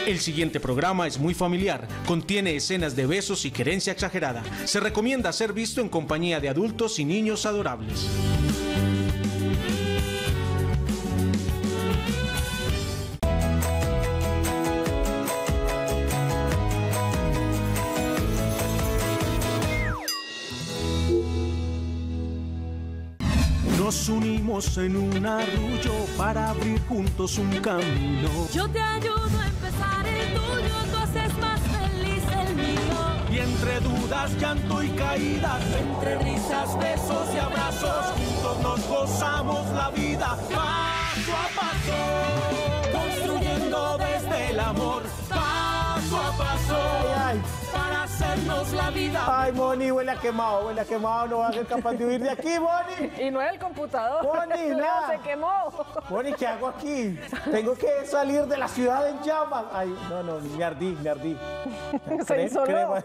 El siguiente programa es muy familiar, contiene escenas de besos y querencia exagerada. Se recomienda ser visto en compañía de adultos y niños adorables. Nos unimos en un arrullo para abrir juntos un camino. Yo te ayudo a empezar el tuyo, tú haces más feliz el mío. Y entre dudas, llanto y caídas, entre risas, besos y abrazos, juntos nos gozamos la vida paso a paso, construyendo desde el amor paso a paso. Ay, para hacernos la vida. ay, Moni, huele a quemado, no va a ser capaz de huir de aquí, Moni. Y no es el computador. Moni, Leo nada. se quemó. Moni, ¿qué hago aquí? Tengo que salir de la ciudad en llamas. Ay, no, me ardí. Se insoló.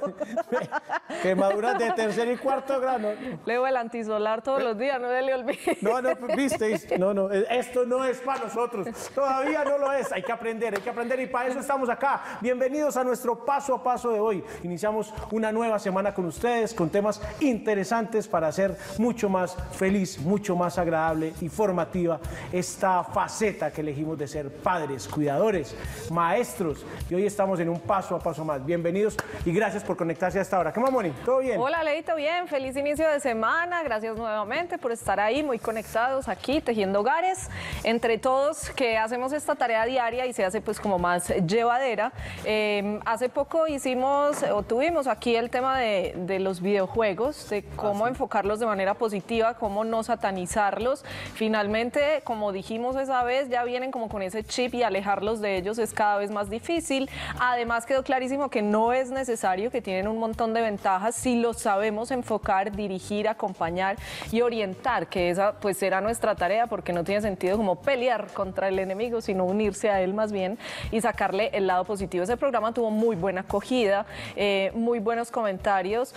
Quemaduras de tercer y cuarto grado. Leo el antisolar todos los días, no se le olvide. No, viste, no, esto no es para nosotros, todavía no lo es, hay que aprender y para eso estamos acá. Bienvenidos a nuestro paso a paso de hoy. Iniciamos una nueva semana con ustedes, con temas interesantes para hacer mucho más feliz, mucho más agradable y formativa esta faceta que elegimos de ser padres, cuidadores, maestros, y hoy estamos en un paso a paso más. Bienvenidos y gracias por conectarse a esta hora. ¿Qué más, Moni? ¿Todo bien? Hola, Leito, bien, feliz inicio de semana, gracias nuevamente por estar ahí, muy conectados aquí, tejiendo hogares, entre todos que hacemos esta tarea diaria y se hace pues como más llevadera. Hace poco tuvimos aquí el tema de los videojuegos, de cómo enfocarlos de manera positiva, cómo no satanizarlos. Finalmente, como dijimos esa vez, ya vienen como con ese chip y alejarlos de ellos es cada vez más difícil. Además quedó clarísimo que no es necesario, que tienen un montón de ventajas si los sabemos enfocar, dirigir, acompañar y orientar, que esa pues será nuestra tarea, porque no tiene sentido como pelear contra el enemigo, sino unirse a él más bien y sacarle el lado positivo. Ese programa tuvo muy buena acogida, muy buenos comentarios,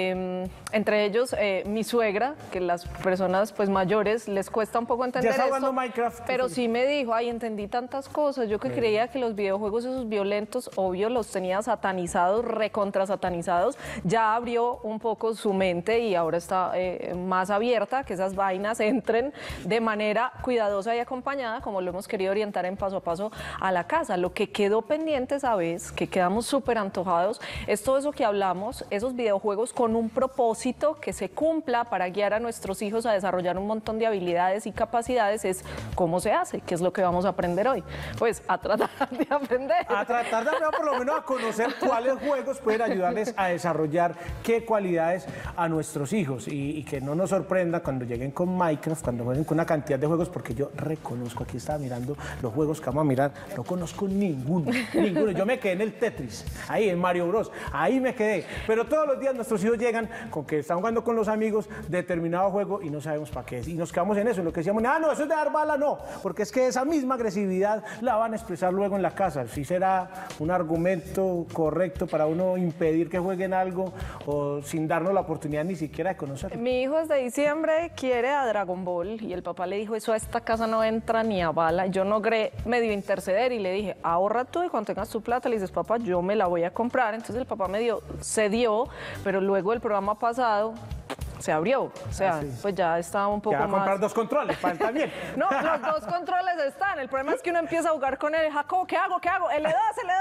entre ellos mi suegra, que las personas pues mayores les cuesta un poco entender esto, Minecraft, pero sí me dijo, ay, entendí tantas cosas, yo que creía que los videojuegos esos violentos, obvio, los tenía satanizados, recontra satanizados, ya abrió un poco su mente y ahora está más abierta, que esas vainas entren de manera cuidadosa y acompañada, como lo hemos querido orientar en paso a paso a la casa. Lo que quedó pendiente esa vez, que quedamos súper antojados, es todo eso que hablamos, esos videojuegos con un propósito que se cumpla para guiar a nuestros hijos a desarrollar un montón de habilidades y capacidades, es cómo se hace, que es lo que vamos a aprender hoy. Pues a tratar de aprender. A tratar de aprender, por lo menos a conocer cuáles juegos pueden ayudarles a desarrollar qué cualidades a nuestros hijos y que no nos sorprenda cuando lleguen con Minecraft, cuando jueguen con una cantidad de juegos, porque yo reconozco, aquí estaba mirando los juegos que vamos a mirar, no conozco ninguno. Yo me quedé en el Tetris, ahí en Mario Bros, ahí me quedé, pero todos los días nuestros hijos llegan con que están jugando con los amigos determinado juego y no sabemos para qué es, y nos quedamos en eso, en lo que decíamos, no, eso es de dar bala, no, porque es que esa misma agresividad la van a expresar luego en la casa. Si será un argumento correcto para uno impedir que jueguen algo o sin darnos la oportunidad ni siquiera de conocerlo. Mi hijo desde diciembre quiere a Dragon Ball y el papá le dijo, eso a esta casa no entra ni a bala. Yo no logré medio interceder y le dije, ahorra tú y cuando tengas tu plata le dices, papá, yo me la voy a comprar. Entonces el papá medio cedió, pero luego el programa pasado se abrió, o sea, pues ya estaba un poco ya va a comprar más... 2 controles, para él también. No, los 2 controles están, el problema es que uno empieza a jugar con él, Jacobo, ¿qué hago? L2.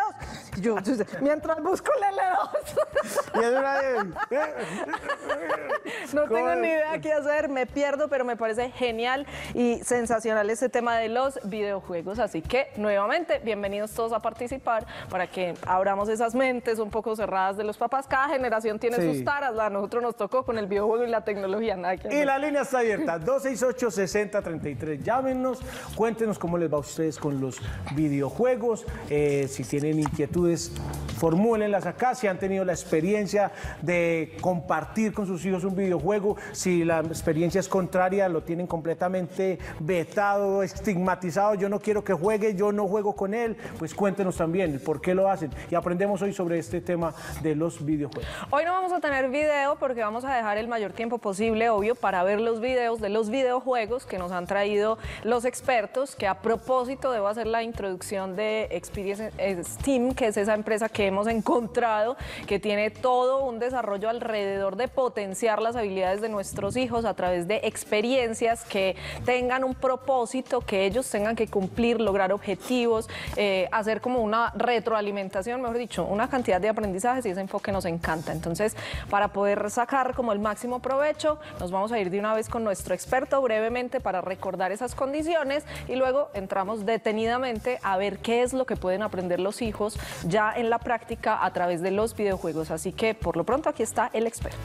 Y yo, mientras busco el L2. Y es una de... No tengo ni idea qué hacer, me pierdo, pero me parece genial y sensacional este tema de los videojuegos, así que nuevamente, bienvenidos todos a participar para que abramos esas mentes un poco cerradas de los papás. Cada generación tiene sus taras, a nosotros nos tocó con el videojuego y la tecnología, nada que hacer. Y la línea está abierta, 268-6033. Llámenos, cuéntenos cómo les va a ustedes con los videojuegos. Si tienen inquietudes, formúlenlas acá. Si han tenido la experiencia de compartir con sus hijos un videojuego, si la experiencia es contraria, lo tienen completamente vetado, estigmatizado, yo no quiero que juegue, yo no juego con él, pues cuéntenos también el por qué lo hacen. Y aprendemos hoy sobre este tema de los videojuegos. Hoy no vamos a tener video porque vamos a dejar el mayor tiempo posible, obvio, para ver los videos de los videojuegos que nos han traído los expertos, que a propósito debo hacer la introducción de Experience Steam, que es esa empresa que hemos encontrado, que tiene todo un desarrollo alrededor de potenciar las habilidades de nuestros hijos a través de experiencias que tengan un propósito, que ellos tengan que cumplir, lograr objetivos, hacer como una retroalimentación, mejor dicho, una cantidad de aprendizajes, y ese enfoque nos encanta. Entonces, para poder sacar como el máximo provecho, nos vamos a ir de una vez con nuestro experto brevemente para recordar esas condiciones y luego entramos detenidamente a ver qué es lo que pueden aprender los hijos ya en la práctica a través de los videojuegos. Así que, por lo pronto, aquí está el experto.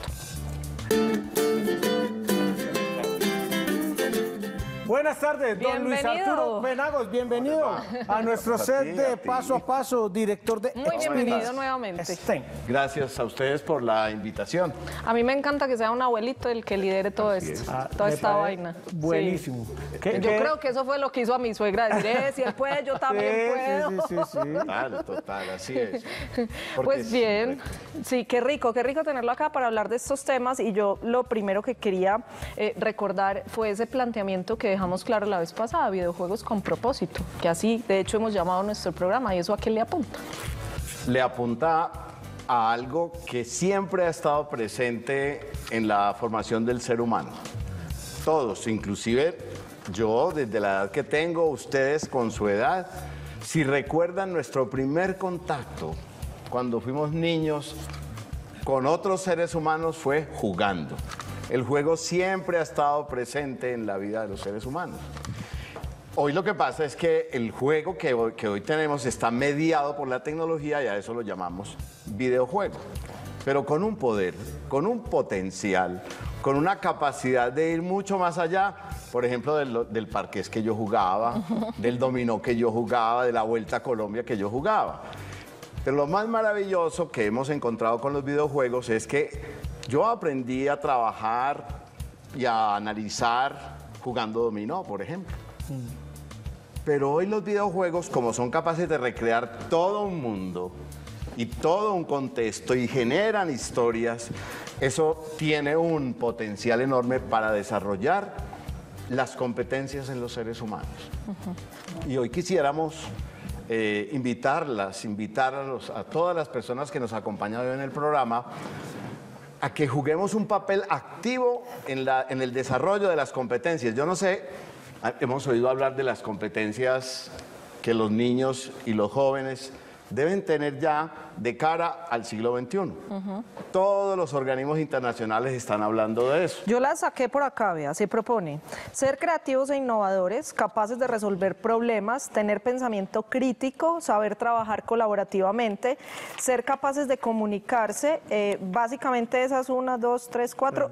Buenas tardes, don Luis Arturo Penagos, bienvenido a nuestro set de Paso a Paso, director de Muy bienvenido nuevamente. Gracias a ustedes por la invitación. A mí me encanta que sea un abuelito el que lidere todo esto, toda esta vaina. Buenísimo. Sí. Yo creo que eso fue lo que hizo a mi suegra, decir, si él puede, yo también puedo. Sí. Total, así es. Pues bien, sí, qué rico tenerlo acá para hablar de estos temas, y yo lo primero que quería recordar fue ese planteamiento que dejamos claro la vez pasada, videojuegos con propósito, que así de hecho hemos llamado nuestro programa. ¿Y eso a qué le apunta? Le apunta a algo que siempre ha estado presente en la formación del ser humano. Todos, inclusive yo desde la edad que tengo, ustedes con su edad, si recuerdan nuestro primer contacto cuando fuimos niños con otros seres humanos fue jugando. El juego siempre ha estado presente en la vida de los seres humanos. Hoy lo que pasa es que el juego que hoy tenemos está mediado por la tecnología y a eso lo llamamos videojuego. Pero con un poder, con un potencial, con una capacidad de ir mucho más allá, por ejemplo, del parqués que yo jugaba, del dominó que yo jugaba, de la Vuelta a Colombia que yo jugaba. Pero lo más maravilloso que hemos encontrado con los videojuegos es que yo aprendí a trabajar y a analizar jugando dominó, por ejemplo. Pero hoy los videojuegos, como son capaces de recrear todo un mundo y todo un contexto y generan historias, eso tiene un potencial enorme para desarrollar las competencias en los seres humanos. Y hoy quisiéramos invitar a todas las personas que nos acompañan hoy en el programa a que juguemos un papel activo en el desarrollo de las competencias. Yo no sé, hemos oído hablar de las competencias que los niños y los jóvenes deben tener ya de cara al siglo XXI. Todos los organismos internacionales están hablando de eso. Yo la saqué por acá, vea, se propone ser creativos e innovadores, capaces de resolver problemas, tener pensamiento crítico, saber trabajar colaborativamente, ser capaces de comunicarse. Básicamente esas 1, 2, 3, 4,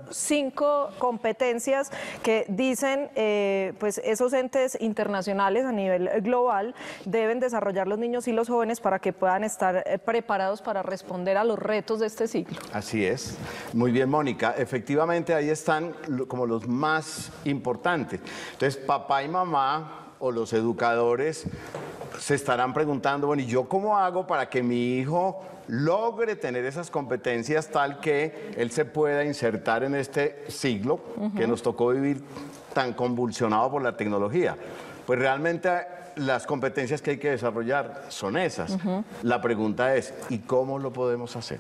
5 competencias que dicen pues esos entes internacionales a nivel global deben desarrollar los niños y los jóvenes para que puedan estar preparados para responder a los retos de este siglo. Así es. Muy bien, Mónica. Efectivamente, ahí están como los más importantes. Entonces, papá y mamá o los educadores se estarán preguntando, bueno, ¿y yo cómo hago para que mi hijo logre tener esas competencias tal que él se pueda insertar en este siglo que nos tocó vivir tan convulsionado por la tecnología? Pues realmente las competencias que hay que desarrollar son esas. La pregunta es, ¿y cómo lo podemos hacer?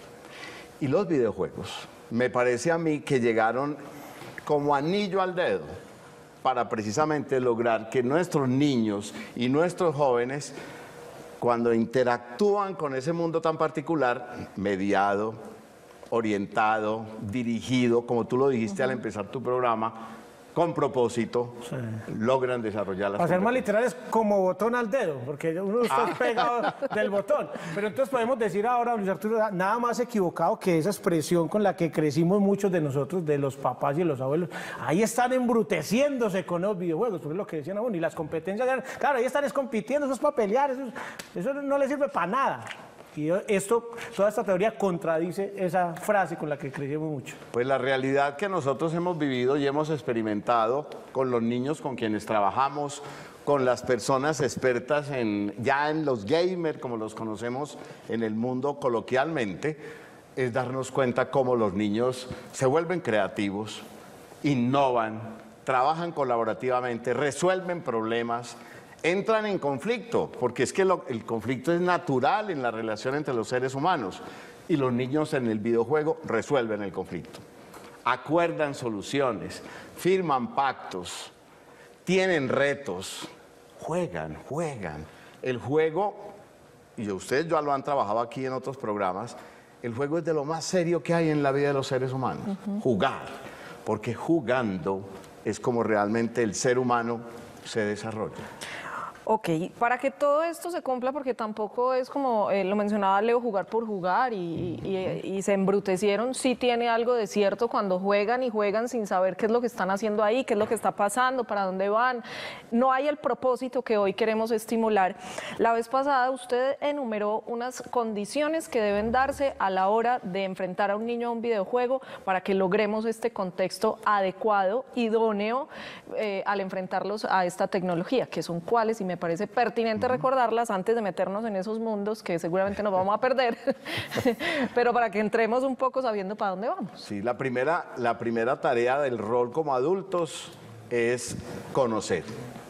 Y los videojuegos, me parece a mí que llegaron como anillo al dedo para precisamente lograr que nuestros niños y nuestros jóvenes, cuando interactúan con ese mundo tan particular, mediado, orientado, dirigido, como tú lo dijiste al empezar tu programa, con propósito, logran desarrollar las Para ser más literales, como botón al dedo, porque uno está pegado del botón. Pero entonces podemos decir ahora, Luis Arturo, nada más equivocado que esa expresión con la que crecimos muchos de nosotros, de los papás y los abuelos. Ahí están embruteciéndose con los videojuegos, porque es lo que decían aún, y las competencias, claro, ahí están compitiendo, eso es para pelear, eso no les sirve para nada. Y toda esta teoría contradice esa frase con la que crecimos mucho. Pues la realidad que nosotros hemos vivido y hemos experimentado con los niños con quienes trabajamos, con las personas expertas ya en los gamers, como los conocemos en el mundo coloquialmente, es darnos cuenta cómo los niños se vuelven creativos, innovan, trabajan colaborativamente, resuelven problemas, entran en conflicto, porque es que el conflicto es natural en la relación entre los seres humanos y los niños en el videojuego resuelven el conflicto. Acuerdan soluciones, firman pactos, tienen retos, juegan. El juego, y ustedes ya lo han trabajado aquí en otros programas, el juego es de lo más serio que hay en la vida de los seres humanos. Jugar, porque jugando es como realmente el ser humano se desarrolla. Ok, para que todo esto se cumpla, porque tampoco es como lo mencionaba Leo, jugar por jugar y se embrutecieron, sí tiene algo de cierto cuando juegan y juegan sin saber qué es lo que están haciendo ahí, qué es lo que está pasando, para dónde van. No hay el propósito que hoy queremos estimular. La vez pasada usted enumeró unas condiciones que deben darse a la hora de enfrentar a un niño a un videojuego para que logremos este contexto adecuado, idóneo, al enfrentarlos a esta tecnología, que son cuáles, y me parece pertinente recordarlas antes de meternos en esos mundos que seguramente nos vamos a perder, pero para que entremos un poco sabiendo para dónde vamos. Sí, la primera tarea del rol como adultos es conocer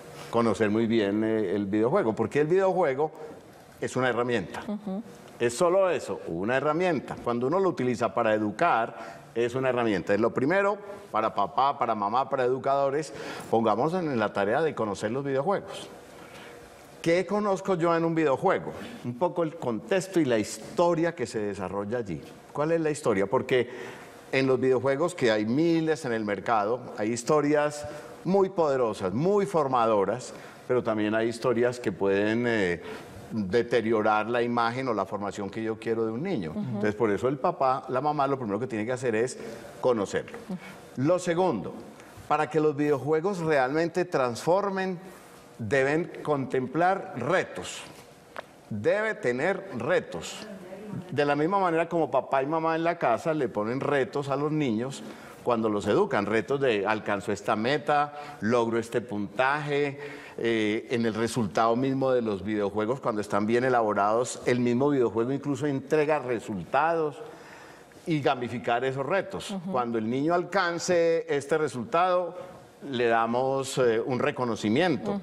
muy bien el videojuego, porque el videojuego es una herramienta. Es solo eso, una herramienta. Cuando uno lo utiliza para educar, es una herramienta. Es lo primero, para papá, para mamá, para educadores, pongamos en la tarea de conocer los videojuegos. ¿Qué conozco yo en un videojuego? Un poco el contexto y la historia que se desarrolla allí. ¿Cuál es la historia? Porque en los videojuegos, que hay miles en el mercado, hay historias muy poderosas, muy formadoras, pero también hay historias que pueden deteriorar la imagen o la formación que yo quiero de un niño. Entonces, por eso el papá, la mamá, lo primero que tiene que hacer es conocerlo. Lo segundo, para que los videojuegos realmente transformen, deben contemplar retos. Debe tener retos. De la misma manera como papá y mamá en la casa le ponen retos a los niños cuando los educan, retos de alcanzo esta meta, logro este puntaje, en el resultado mismo de los videojuegos, cuando están bien elaborados, el mismo videojuego incluso entrega resultados y gamificar esos retos. Cuando el niño alcance este resultado, le damos un reconocimiento.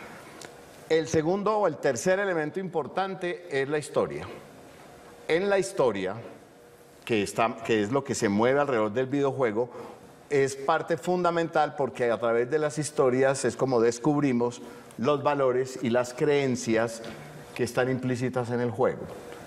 El segundo o el tercer elemento importante es la historia. En la historia, que es lo que se mueve alrededor del videojuego, es parte fundamental porque a través de las historias es como descubrimos los valores y las creencias que están implícitas en el juego.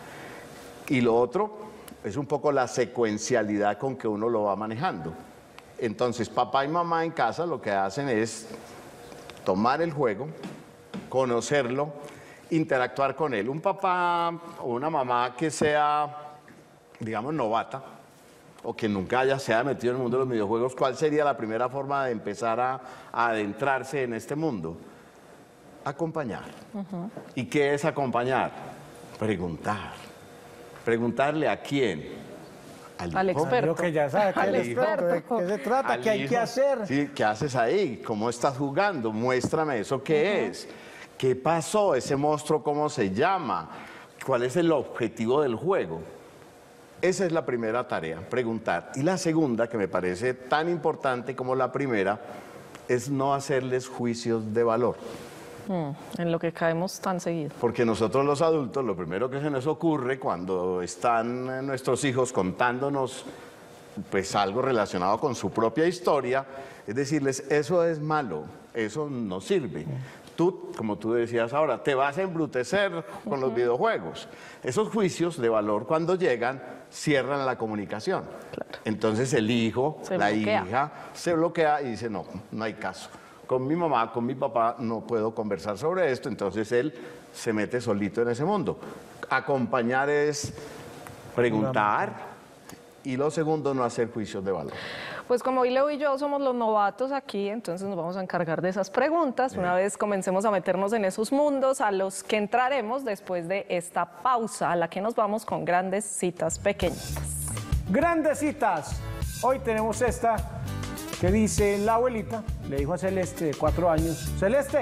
Y lo otro es un poco la secuencialidad con que uno lo va manejando. Entonces, papá y mamá en casa lo que hacen es tomar el juego, conocerlo, interactuar con él. Un papá o una mamá que sea, digamos, novata o que nunca se haya metido en el mundo de los videojuegos, ¿cuál sería la primera forma de empezar a adentrarse en este mundo? Acompañar. ¿Y qué es acompañar? Preguntar. ¿Preguntarle a quién? Al experto. Que ya sabe ¿de qué se trata? ¿Qué hay que hacer? Sí, ¿qué haces ahí? ¿Cómo estás jugando? Muéstrame eso, ¿qué es? ¿Qué pasó? ¿Ese monstruo cómo se llama? ¿Cuál es el objetivo del juego? Esa es la primera tarea, preguntar. Y la segunda, que me parece tan importante como la primera, es no hacerles juicios de valor. En lo que caemos tan seguido. Porque nosotros los adultos, lo primero que se nos ocurre cuando están nuestros hijos contándonos pues algo relacionado con su propia historia, es decirles, eso es malo, eso no sirve. Tú, como tú decías ahora, te vas a embrutecer con los videojuegos. Esos juicios de valor, cuando llegan, cierran la comunicación. Claro. Entonces el hijo, la hija, se bloquea y dice, no, no hay caso. Con mi mamá, con mi papá, no puedo conversar sobre esto, entonces él se mete solito en ese mundo. Acompañar es preguntar y lo segundo, no hacer juicios de valor. Pues como Leo y yo somos los novatos aquí, entonces nos vamos a encargar de esas preguntas. Una vez comencemos a meternos en esos mundos a los que entraremos después de esta pausa, a la que nos vamos con grandes citas pequeñitas. Grandes citas. Hoy tenemos esta que dice la abuelita, le dijo a Celeste de 4 años, Celeste,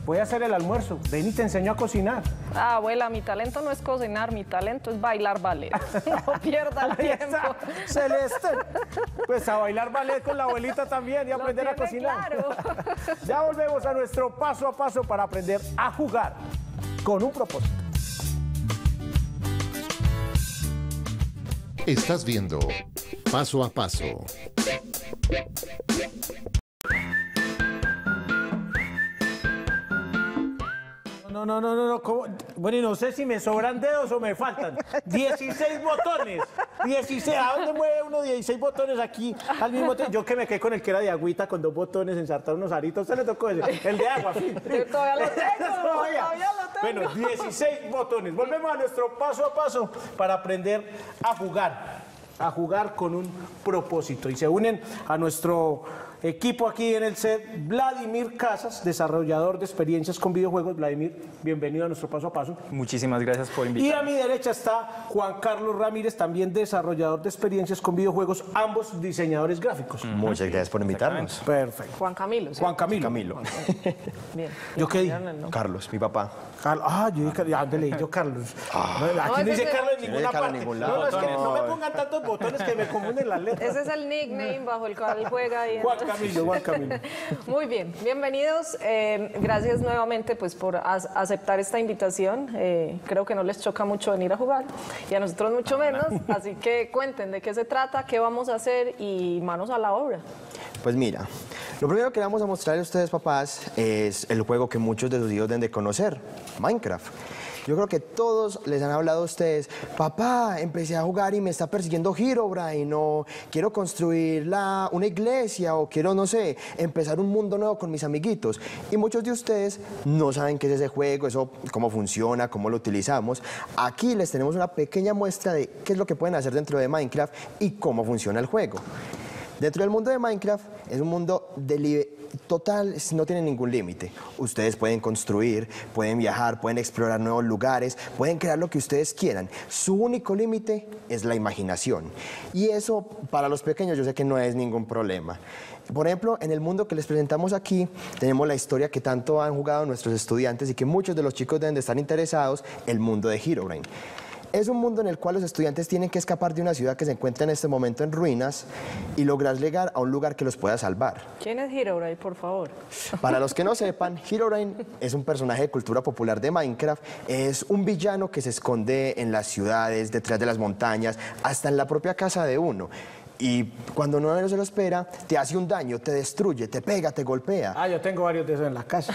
voy a hacer el almuerzo, ven y te enseño a cocinar. Ah, abuela, mi talento no es cocinar, mi talento es bailar ballet. No pierda el Ahí tiempo. está, Celeste. Pues a bailar ballet con la abuelita también y Lo aprender a tiene cocinar. claro. Ya volvemos a nuestro paso a paso para aprender a jugar con un propósito. Estás viendo Paso a Paso. No. ¿Cómo? Bueno, y no sé si me sobran dedos o me faltan. 16 botones. 16. ¿A dónde mueve uno 16 botones aquí al mismo tiempo? Yo que me quedé con el que era de agüita con 2 botones, ensartar unos aritos. ¿Usted le tocó ese? El de agua. Sí. Yo todavía lo tengo, Todavía. todavía lo tengo. Bueno, 16 botones. Volvemos a nuestro paso a paso para aprender a jugar con un propósito. Y se unen a nuestro equipo aquí en el set Vladimir Casas, desarrollador de experiencias con videojuegos. Vladimir, bienvenido a nuestro paso a paso. Muchísimas gracias por Y invitarme. a mi derecha está Juan Carlos Ramírez, también desarrollador de experiencias con videojuegos, ambos diseñadores gráficos. Muchas gracias por invitarnos. Perfecto. Juan Camilo. ¿sí? Juan Camilo. Camilo. Bien. ¿Yo qué dije? ¿No? Carlos, mi papá. Yo dije, ¿a dónde leí yo Carlos? No, aquí no ese dice es el- Carlos en No ninguna dice Carlos parte. en ningún No, lado. es que no me pongan tantos botones que me confunden las letras. Ese es el nickname bajo el cual juega ahí. Juan Camilo. Muy bien, bienvenidos. Gracias nuevamente pues, por aceptar esta invitación. Creo que no les choca mucho venir a jugar y a nosotros mucho menos. Así que cuenten de qué se trata, qué vamos a hacer y manos a la obra. Pues mira, lo primero que vamos a mostrarles a ustedes, papás, es el juego que muchos de sus hijos deben de conocer, Minecraft. Yo creo que todos les han hablado a ustedes, papá, empecé a jugar y me está persiguiendo Herobrine, o quiero construir una iglesia, o quiero, no sé, empezar un mundo nuevo con mis amiguitos. Y muchos de ustedes no saben qué es ese juego, eso, cómo funciona, cómo lo utilizamos. Aquí les tenemos una pequeña muestra de qué es lo que pueden hacer dentro de Minecraft y cómo funciona el juego. Dentro del mundo de Minecraft es un mundo total, no tiene ningún límite. Ustedes pueden construir, pueden viajar, pueden explorar nuevos lugares, pueden crear lo que ustedes quieran. Su único límite es la imaginación. Y eso para los pequeños yo sé que no es ningún problema. Por ejemplo, en el mundo que les presentamos aquí, tenemos la historia que tanto han jugado nuestros estudiantes y que muchos de los chicos deben de estar interesados, el mundo de Herobrine. Es un mundo en el cual los estudiantes tienen que escapar de una ciudad que se encuentra en este momento en ruinas y lograr llegar a un lugar que los pueda salvar. ¿Quién es Herobrine, por favor? Para los que no sepan, Herobrine es un personaje de cultura popular de Minecraft. Es un villano que se esconde en las ciudades, detrás de las montañas, hasta en la propia casa de uno. Y cuando uno no se lo espera, te hace un daño, te destruye, te pega, te golpea. Yo tengo varios de esos en la casa.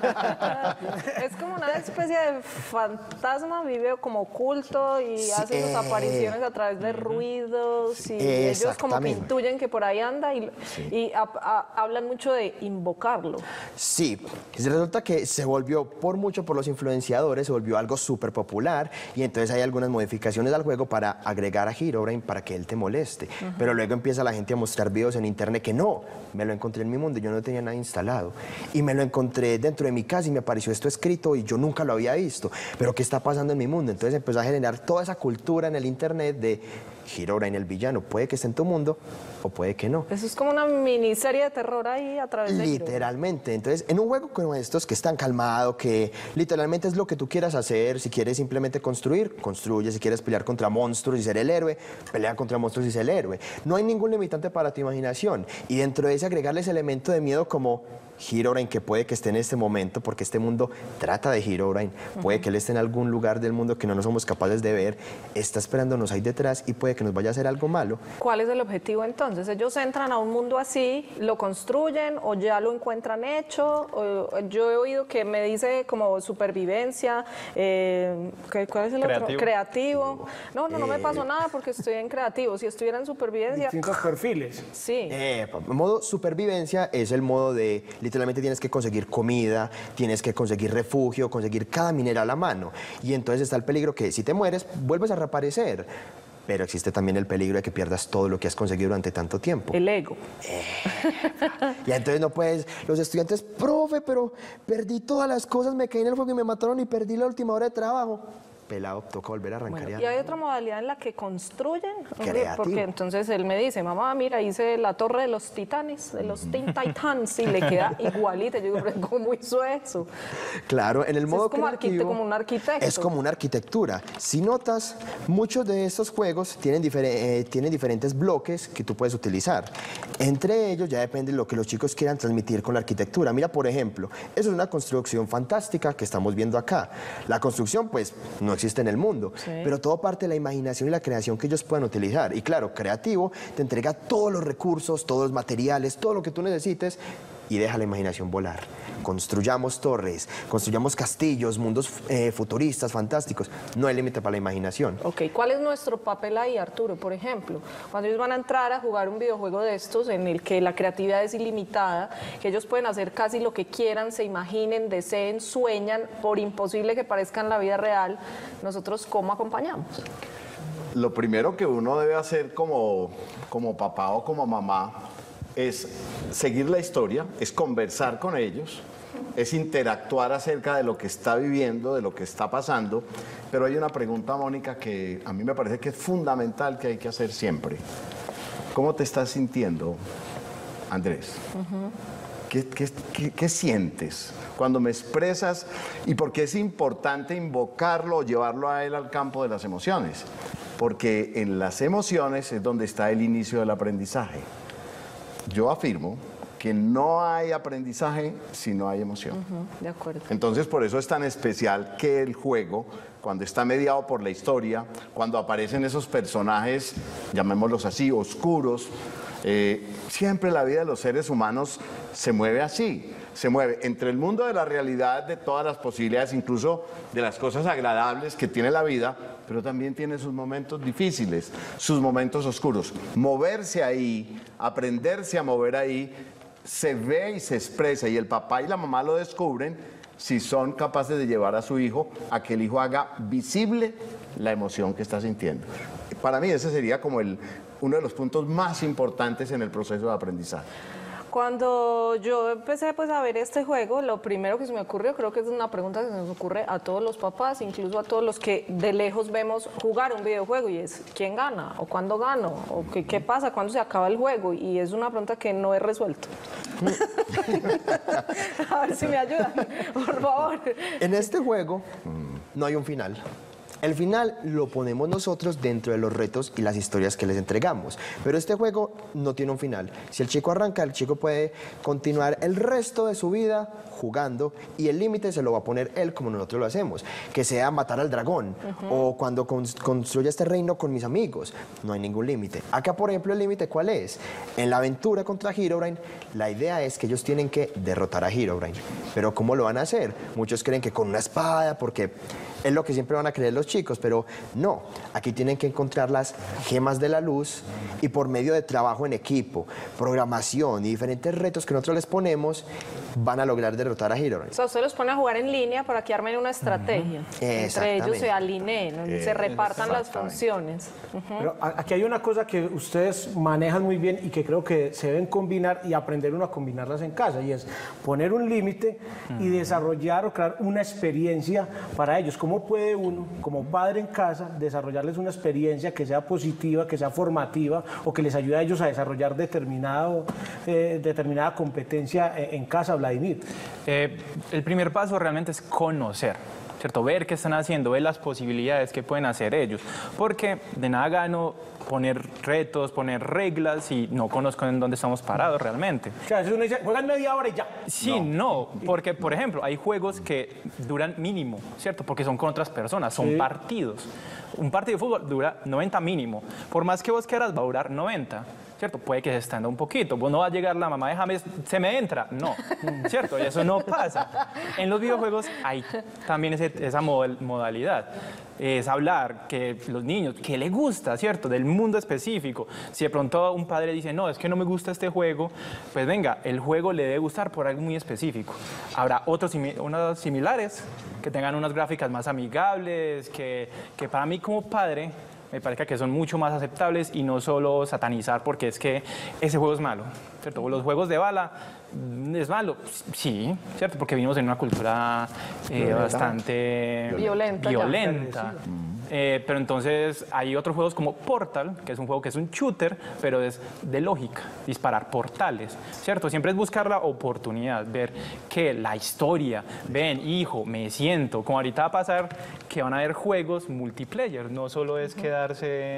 Es como una especie de fantasma, vive como oculto y hace sus apariciones a través de ruidos y ellos como que Exactamente. intuyen que por ahí anda y hablan mucho de invocarlo. Sí, resulta que se volvió por los influenciadores, se volvió algo súper popular y entonces hay algunas modificaciones al juego para agregar a Herobrine para que él te moleste. Pero luego empieza la gente a mostrar videos en internet que no, me lo encontré en mi mundo, yo no tenía nada instalado. Y me lo encontré dentro de mi casa y me apareció esto escrito y yo nunca lo había visto. Pero ¿qué está pasando en mi mundo? Entonces empezó a generar toda esa cultura en el internet de Herobrine, el villano. Puede que esté en tu mundo o puede que no. Eso es como una miniserie de terror ahí a través de Herobrine. Literalmente. Entonces, en un juego como estos, que es tan calmado, que literalmente es lo que tú quieras hacer, si quieres simplemente construir, construye, si quieres pelear contra monstruos y ser el héroe, pelea contra monstruos y ser el héroe. No hay ningún limitante para tu imaginación. Y dentro de ese agregarle ese elemento de miedo como Herobrine, que puede que esté en este momento, porque este mundo trata de Herobrine, puede que él esté en algún lugar del mundo que no nos somos capaces de ver, está esperándonos ahí detrás y puede que nos vaya a hacer algo malo. ¿Cuál es el objetivo entonces? ¿Ellos entran a un mundo así, lo construyen o ya lo encuentran hecho? Yo he oído que me dice como supervivencia, ¿cuál es el otro? Creativo. No me pasó nada porque estoy en creativo. Si estuviera en supervivencia... Distintos perfiles. Sí. Modo supervivencia es el modo de, literalmente tienes que conseguir comida, tienes que conseguir refugio, conseguir cada mineral a mano. Y entonces está el peligro que si te mueres, vuelves a reaparecer. Pero existe también el peligro de que pierdas todo lo que has conseguido durante tanto tiempo. El ego. Y entonces no puedes, los estudiantes, profe, pero perdí todas las cosas, me caí en el fuego y me mataron y perdí la última hora de trabajo. pelado, toca volver a arrancar. Bueno, y hay otra modalidad en la que construyen, Creativo. porque entonces él me dice, mamá, mira, hice la torre de los titanes, de los Teen Titans, y le queda igualita. Yo digo, pero ¿cómo hizo eso? Claro, en el modo Es como, creativo, como un arquitecto. es como una arquitectura. Si notas, muchos de estos juegos tienen diferentes bloques que tú puedes utilizar. Entre ellos ya depende de lo que los chicos quieran transmitir con la arquitectura. Mira, por ejemplo, eso es una construcción fantástica que estamos viendo acá. La construcción, pues, no existe en el mundo, pero todo parte de la imaginación y la creación que ellos puedan utilizar. Y claro, creativo te entrega todos los recursos, todos los materiales, todo lo que tú necesites y deja la imaginación volar. Construyamos torres, construyamos castillos, mundos futuristas, fantásticos. No hay límite para la imaginación. Ok, ¿cuál es nuestro papel ahí, Arturo? Por ejemplo, cuando ellos van a entrar a jugar un videojuego de estos en el que la creatividad es ilimitada, que ellos pueden hacer casi lo que quieran, se imaginen, deseen, sueñan, por imposible que parezca en la vida real, nosotros ¿cómo acompañamos? Lo primero que uno debe hacer como papá o como mamá es seguir la historia, es conversar con ellos, es interactuar acerca de lo que está viviendo, de lo que está pasando. Pero hay una pregunta, Mónica, que a mí me parece que es fundamental, que hay que hacer siempre. ¿Cómo te estás sintiendo, Andrés? ¿Qué sientes cuando me expresas? Y por qué es importante invocarlo o llevarlo a él al campo de las emociones. Porque en las emociones es donde está el inicio del aprendizaje. Yo afirmo que no hay aprendizaje si no hay emoción. De acuerdo. Entonces, por eso es tan especial que el juego, cuando está mediado por la historia, cuando aparecen esos personajes, llamémoslos así, oscuros, siempre la vida de los seres humanos se mueve así. Se mueve entre el mundo de la realidad, de todas las posibilidades, incluso de las cosas agradables que tiene la vida, pero también tiene sus momentos difíciles, sus momentos oscuros. Moverse ahí, aprenderse a mover ahí, se ve y se expresa, y el papá y la mamá lo descubren si son capaces de llevar a su hijo a que el hijo haga visible la emoción que está sintiendo. Para mí ese sería como uno de los puntos más importantes en el proceso de aprendizaje. Cuando yo empecé pues a ver este juego, lo primero que se me ocurrió, creo que es una pregunta que se nos ocurre a todos los papás, incluso a todos los que de lejos vemos jugar un videojuego, y es ¿quién gana? ¿O cuándo gano? ¿O qué pasa? ¿Cuándo se acaba el juego? Y es una pregunta que no he resuelto. A ver si me ayudan, por favor. En este juego no hay un final. El final lo ponemos nosotros dentro de los retos y las historias que les entregamos. Pero este juego no tiene un final. Si el chico arranca, el chico puede continuar el resto de su vida jugando, y el límite se lo va a poner él como nosotros lo hacemos. Que sea matar al dragón, o cuando construya este reino con mis amigos. No hay ningún límite. Acá, por ejemplo, el límite, ¿cuál es? En la aventura contra Herobrine, la idea es que ellos tienen que derrotar a Herobrine. Pero ¿cómo lo van a hacer? Muchos creen que con una espada, porque es lo que siempre van a creer los chicos, pero no. Aquí tienen que encontrar las gemas de la luz, y por medio de trabajo en equipo, programación y diferentes retos que nosotros les ponemos, van a lograr derrotar a Herobrine. O sea, usted los pone a jugar en línea para que armen una estrategia. Entre ellos se alineen, se repartan las funciones. Pero aquí hay una cosa que ustedes manejan muy bien y que creo que se deben combinar y aprender uno a combinarlas en casa, y es poner un límite y desarrollar o crear una experiencia para ellos. ¿Cómo puede uno, como padre en casa, desarrollarles una experiencia que sea positiva, que sea formativa, o que les ayude a ellos a desarrollar determinada competencia en casa, Vladimir? El primer paso realmente es conocer, ¿cierto? Ver qué están haciendo, ver las posibilidades que pueden hacer ellos, porque de nada gano poner retos, poner reglas si no conozco en dónde estamos parados realmente. O sea, uno dice, juegan media hora y ya. Sí, no, porque, por ejemplo, hay juegos que duran mínimo, ¿cierto? Porque son con otras personas, son partidos. Un partido de fútbol dura 90 mínimo. Por más que vos quieras, va a durar 90. ¿Cierto? Puede que se extienda un poquito. Vos no va a llegar la mamá de James, se me entra. No, ¿cierto? Y eso no pasa. En los videojuegos hay también esa modalidad. Es hablar que los niños, que le gusta, ¿cierto? Del mundo específico. Si de pronto un padre dice, no, es que no me gusta este juego, pues venga, el juego le debe gustar por algo muy específico. Habrá unos similares que tengan unas gráficas más amigables, que para mí como padre me parece que son mucho más aceptables y no solo satanizar porque es que ese juego es malo, ¿cierto? Los juegos de bala es malo, sí, ¿cierto? Porque vivimos en una cultura bastante Violenta. Pero entonces hay otros juegos como Portal, que es un juego que es un shooter, pero es de lógica, disparar portales, ¿cierto? Siempre es buscar la oportunidad, ver que la historia, ven, hijo, me siento, como ahorita va a pasar que van a haber juegos multiplayer, no solo es quedarse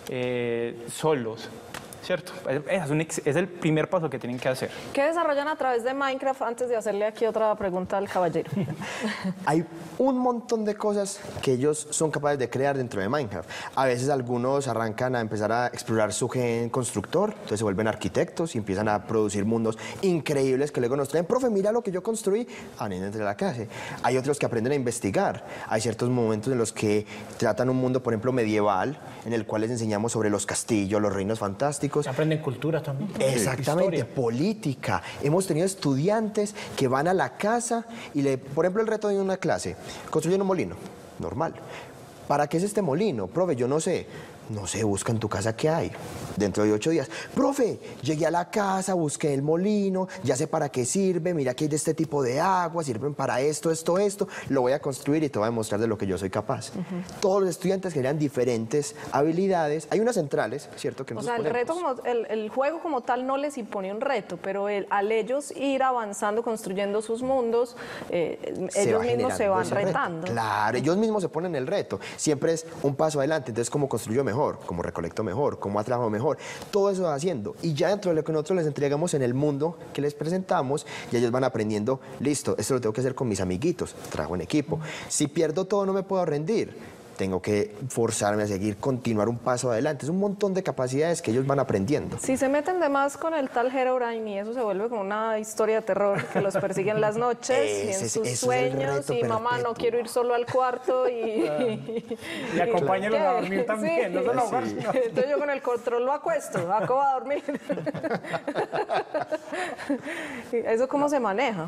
solos. ¿Cierto? Es el primer paso que tienen que hacer. ¿Qué desarrollan a través de Minecraft antes de hacerle aquí otra pregunta al caballero? Hay un montón de cosas que ellos son capaces de crear dentro de Minecraft. A veces algunos arrancan a empezar a explorar su gen constructor, entonces se vuelven arquitectos y empiezan a producir mundos increíbles que luego nos traen. Profe, mira lo que yo construí, dentro de la clase. Hay otros que aprenden a investigar. Hay ciertos momentos en los que tratan un mundo, por ejemplo, medieval, en el cual les enseñamos sobre los castillos, los reinos fantásticos. Se aprenden cultura también. Exactamente, Historia. política. Hemos tenido estudiantes que van a la casa y, por ejemplo, el reto de una clase, construyen un molino, normal. ¿Para qué es este molino? Profe, yo no sé. No sé, busca en tu casa qué hay. Dentro de 8 días. Profe, llegué a la casa, busqué el molino, ya sé para qué sirve, mira que hay de este tipo de agua, sirven para esto, lo voy a construir y te voy a demostrar de lo que yo soy capaz. Todos los estudiantes generan diferentes habilidades. Hay unas centrales, ¿cierto? Que O sea, el juego como tal no les impone un reto, pero al ellos ir avanzando, construyendo sus mundos, ellos mismos se van retando. Claro, ellos mismos se ponen el reto. Siempre es un paso adelante. Entonces, ¿cómo construyo mejor? ¿Cómo recolecto mejor? ¿Cómo atrajo mejor? Todo eso va haciendo. Y ya dentro de lo que nosotros les entregamos en el mundo que les presentamos, y ellos van aprendiendo, listo, esto lo tengo que hacer con mis amiguitos, trabajo en equipo. Si pierdo todo, no me puedo rendir. Tengo que forzarme a seguir, continuar un paso adelante. Es un montón de capacidades que ellos van aprendiendo. Si se meten de más con el tal Herobrine y eso se vuelve como una historia de terror que los persigue en las noches y en sus sueños y mamá, no quiero ir solo al cuarto y acompáñenlos a dormir también, sí. no solo a jugar, sino... Entonces yo con el control lo acuesto, acabo a dormir. ¿Eso cómo se maneja?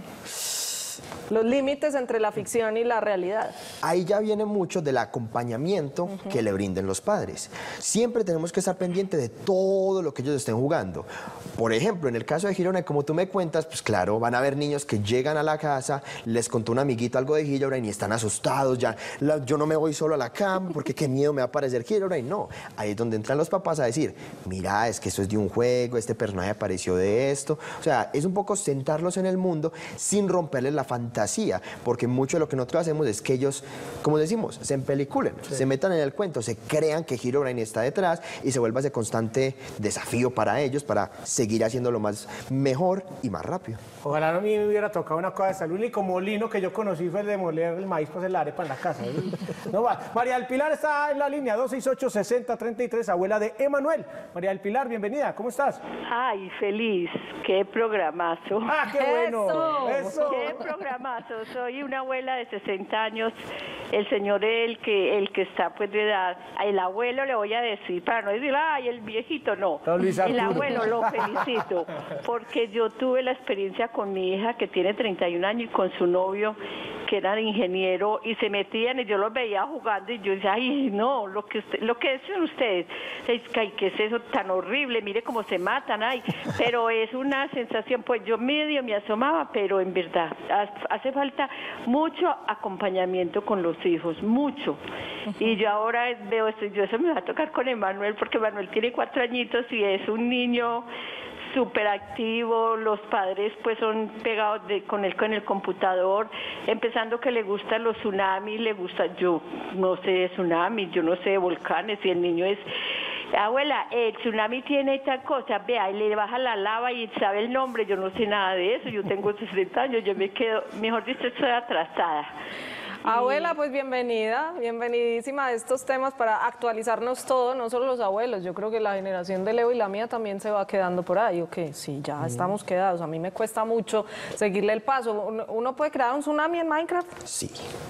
Los límites entre la ficción y la realidad. Ahí ya viene mucho del acompañamiento que le brinden los padres. Siempre tenemos que estar pendientes de todo lo que ellos estén jugando. Por ejemplo, en el caso de Herobrine, como tú me cuentas, pues claro, van a haber niños que llegan a la casa, les contó un amiguito algo de Herobrine y están asustados, yo no me voy solo a la cama porque qué miedo me va a parecer Herobrine. No, ahí es donde entran los papás a decir, mira, es que esto es de un juego, este personaje apareció de esto. O sea, es un poco sentarlos en el mundo sin romperles la fantasía, porque mucho de lo que nosotros hacemos es que ellos, como decimos, se empeliculen, se metan en el cuento, se crean que Herobrine está detrás y se vuelva ese constante desafío para ellos para seguir haciéndolo más mejor y más rápido. Ojalá no me hubiera tocado una cosa de esta. El único molino que yo conocí fue el de moler el maíz, pues el arepa en la casa. No va. María del Pilar está en la línea 268-6033, abuela de Emanuel. María del Pilar, bienvenida, ¿cómo estás? Ay, feliz, qué programazo. ¡Ah, qué bueno! ¡Eso! ¡Qué programazo! Soy una abuela de 60 años, el señor el que está pues de edad, el abuelo le voy a decir, para no decir, ay, el viejito, no. El abuelo, lo felicito, porque yo tuve la experiencia con mi hija que tiene 31 años y con su novio que era ingeniero y se metían y yo los veía jugando y yo decía, ay, no, lo que dicen ustedes, ay, ¿qué es eso tan horrible? Mire cómo se matan, ay, pero es una sensación, pues yo medio me asomaba, pero en verdad hace falta mucho acompañamiento con los hijos, mucho. Y yo ahora veo esto, eso me va a tocar con Emanuel, porque Emanuel tiene 4 añitos y es un niño súper activo, los padres pues son pegados con el computador, empezando que le gustan los tsunamis, le gusta, yo no sé de tsunamis, yo no sé de volcanes, y el niño es, abuela, el tsunami tiene tal cosa, vea, y le baja la lava y sabe el nombre, yo no sé nada de eso, yo tengo 60 años, yo me quedo, mejor dicho, estoy atrasada. Abuela, pues bienvenidísima a estos temas para actualizarnos todo, no solo los abuelos. Yo creo que la generación de Leo y la mía también se va quedando por ahí, ¿o qué? Sí, ya estamos quedados. A mí me cuesta mucho seguirle el paso. ¿Uno puede crear un tsunami en Minecraft? Sí.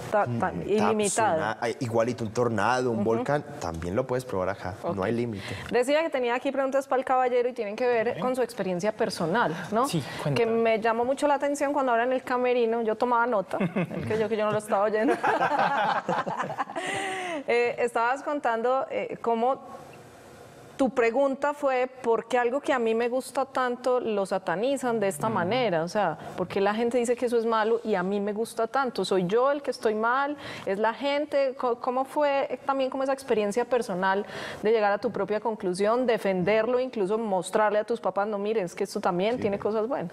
Ilimitado. Igualito, un tornado, un volcán, también lo puedes probar acá, no hay límite. Decía que tenía aquí preguntas para el caballero y tienen que ver con su experiencia personal, ¿no? Sí, cuéntame. Que me llamó mucho la atención cuando ahora en el camerino, yo tomaba nota, que yo no lo estaba oyendo. Estabas contando cómo tu pregunta fue por qué algo que a mí me gusta tanto lo satanizan de esta manera, o sea, por qué la gente dice que eso es malo y a mí me gusta tanto, soy yo el que estoy mal, es la gente. ¿Cómo fue también como esa experiencia personal de llegar a tu propia conclusión, defenderlo, incluso mostrarle a tus papás, no miren, es que esto también tiene cosas buenas?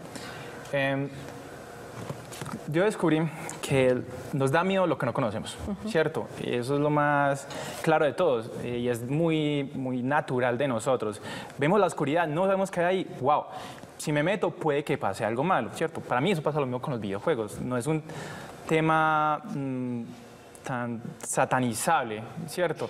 Yo descubrí que nos da miedo lo que no conocemos, ¿cierto? Y eso es lo más claro de todos y es muy, muy natural de nosotros. Vemos la oscuridad, no sabemos qué hay ahí, wow. Si me meto puede que pase algo malo, ¿cierto? Para mí eso pasa lo mismo con los videojuegos. No es un tema tan satanizable, ¿cierto?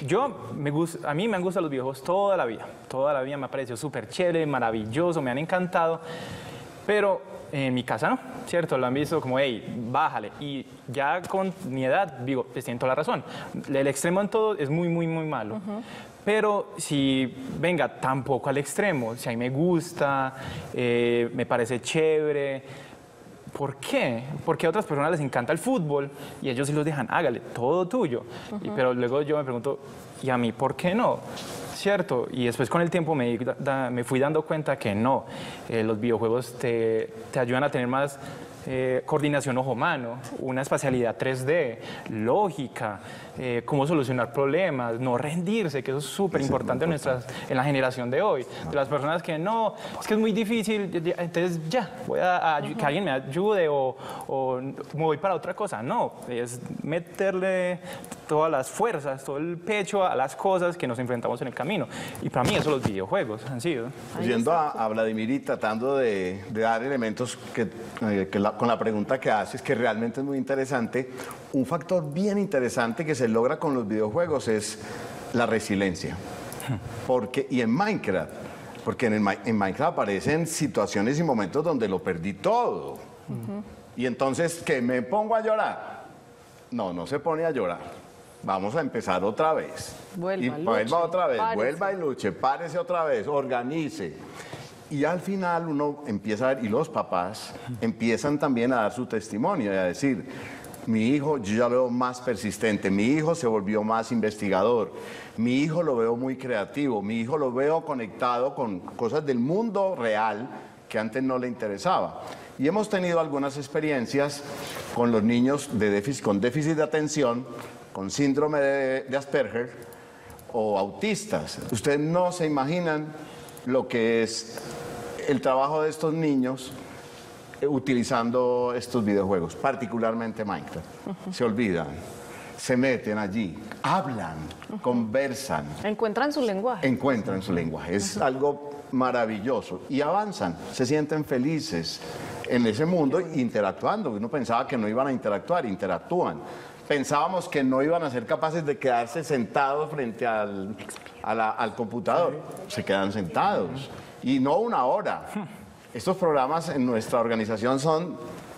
A mí me han gustado los videojuegos toda la vida me ha parecido súper chévere, maravilloso, me han encantado, pero en mi casa no, ¿cierto? Lo han visto como, hey, bájale. Y ya con mi edad, digo, pues tienen toda la razón. El extremo en todo es muy, muy, muy malo. Pero si, venga, tampoco al extremo. Si a mí me gusta, me parece chévere. ¿Por qué? Porque a otras personas les encanta el fútbol y ellos sí los dejan, hágale, todo tuyo. Pero luego yo me pregunto, ¿y a mí por qué no? ¿Cierto? Y después con el tiempo me fui dando cuenta que no, los videojuegos te ayudan a tener más coordinación ojo-mano, una espacialidad 3D, lógica, cómo solucionar problemas, no rendirse, que eso es súper importante en la generación de hoy. De las personas que no, es que es muy difícil, entonces ya, voy a que alguien me ayude o me voy para otra cosa. No, es meterle todas las fuerzas, todo el pecho a las cosas que nos enfrentamos en el camino. Y para mí eso los videojuegos han sido. Yendo a Vladimir y tratando de dar elementos con la pregunta que haces, que realmente es muy interesante, un factor bien interesante que se logra con los videojuegos es la resiliencia. Y en Minecraft, porque en Minecraft aparecen situaciones y momentos donde lo perdí todo. Y entonces, ¿qué? ¿Me pongo a llorar? No se pone a llorar. Vamos a empezar otra vez. Vuelva otra vez, párese. Vuelva y luche, párese otra vez, organice. Y al final uno empieza a ver, y los papás empiezan también a dar su testimonio y a decir, mi hijo yo ya lo veo más persistente, mi hijo se volvió más investigador, mi hijo lo veo muy creativo, mi hijo lo veo conectado con cosas del mundo real que antes no le interesaba. Y hemos tenido algunas experiencias con los niños con déficit de atención, con síndrome de Asperger o autistas. Ustedes no se imaginan lo que es el trabajo de estos niños utilizando estos videojuegos, particularmente Minecraft. Se olvidan, se meten allí, hablan, conversan. Encuentran su lenguaje. Es algo maravilloso y avanzan, se sienten felices en ese mundo interactuando. Uno pensaba que no iban a interactuar, interactúan. Pensábamos que no iban a ser capaces de quedarse sentados frente al computador. Se quedan sentados. Y no una hora. Estos programas en nuestra organización son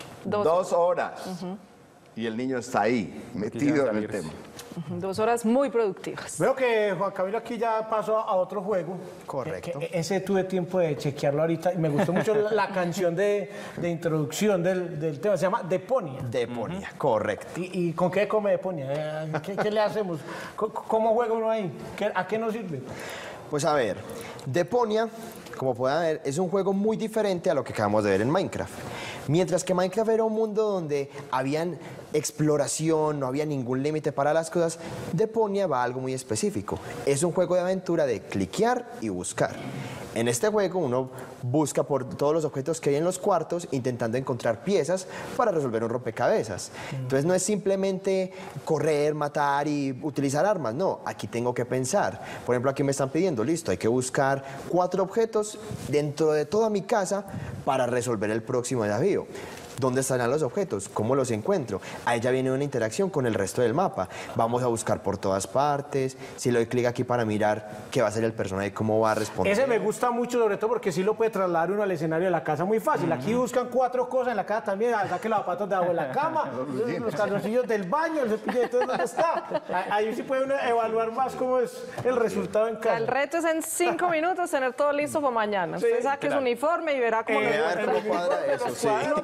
2 horas. Y el niño está ahí, metido en el tema. 2 horas muy productivas. Veo que Juan Camilo aquí ya pasó a otro juego. Correcto. Ese tuve tiempo de chequearlo ahorita y me gustó mucho la canción de introducción del tema. Se llama Deponia. Deponia, correcto. ¿Y con qué come Deponia? ¿Qué le hacemos? ¿Cómo juega uno ahí? ¿A qué nos sirve? Pues a ver, Deponia, como pueden ver, es un juego muy diferente a lo que acabamos de ver en Minecraft. Mientras que Minecraft era un mundo donde habían exploración, no había ningún límite para las cosas, Deponia va a algo muy específico. Es un juego de aventura de cliquear y buscar. En este juego uno busca por todos los objetos que hay en los cuartos intentando encontrar piezas para resolver un rompecabezas. Entonces no es simplemente correr, matar y utilizar armas, no, aquí tengo que pensar. Por ejemplo, aquí me están pidiendo, listo, hay que buscar 4 objetos dentro de toda mi casa para resolver el próximo desafío. ¿Dónde estarán los objetos? ¿Cómo los encuentro? Ahí ya viene una interacción con el resto del mapa. Vamos a buscar por todas partes. Si le doy clic aquí para mirar qué va a hacer el personaje, cómo va a responder. Ese me gusta mucho, sobre todo porque sí lo puede trasladar uno al escenario de la casa muy fácil. Aquí buscan 4 cosas en la casa también. Saque los zapatos debajo de la cama, los calzoncillos del baño, el cepillo de todo, ¿dónde está? Ahí sí puede uno evaluar más cómo es el resultado en casa. El reto es en 5 minutos tener todo listo para mañana. Usted saque su uniforme y verá cómo cuadra eso, sí. lo puede trasladar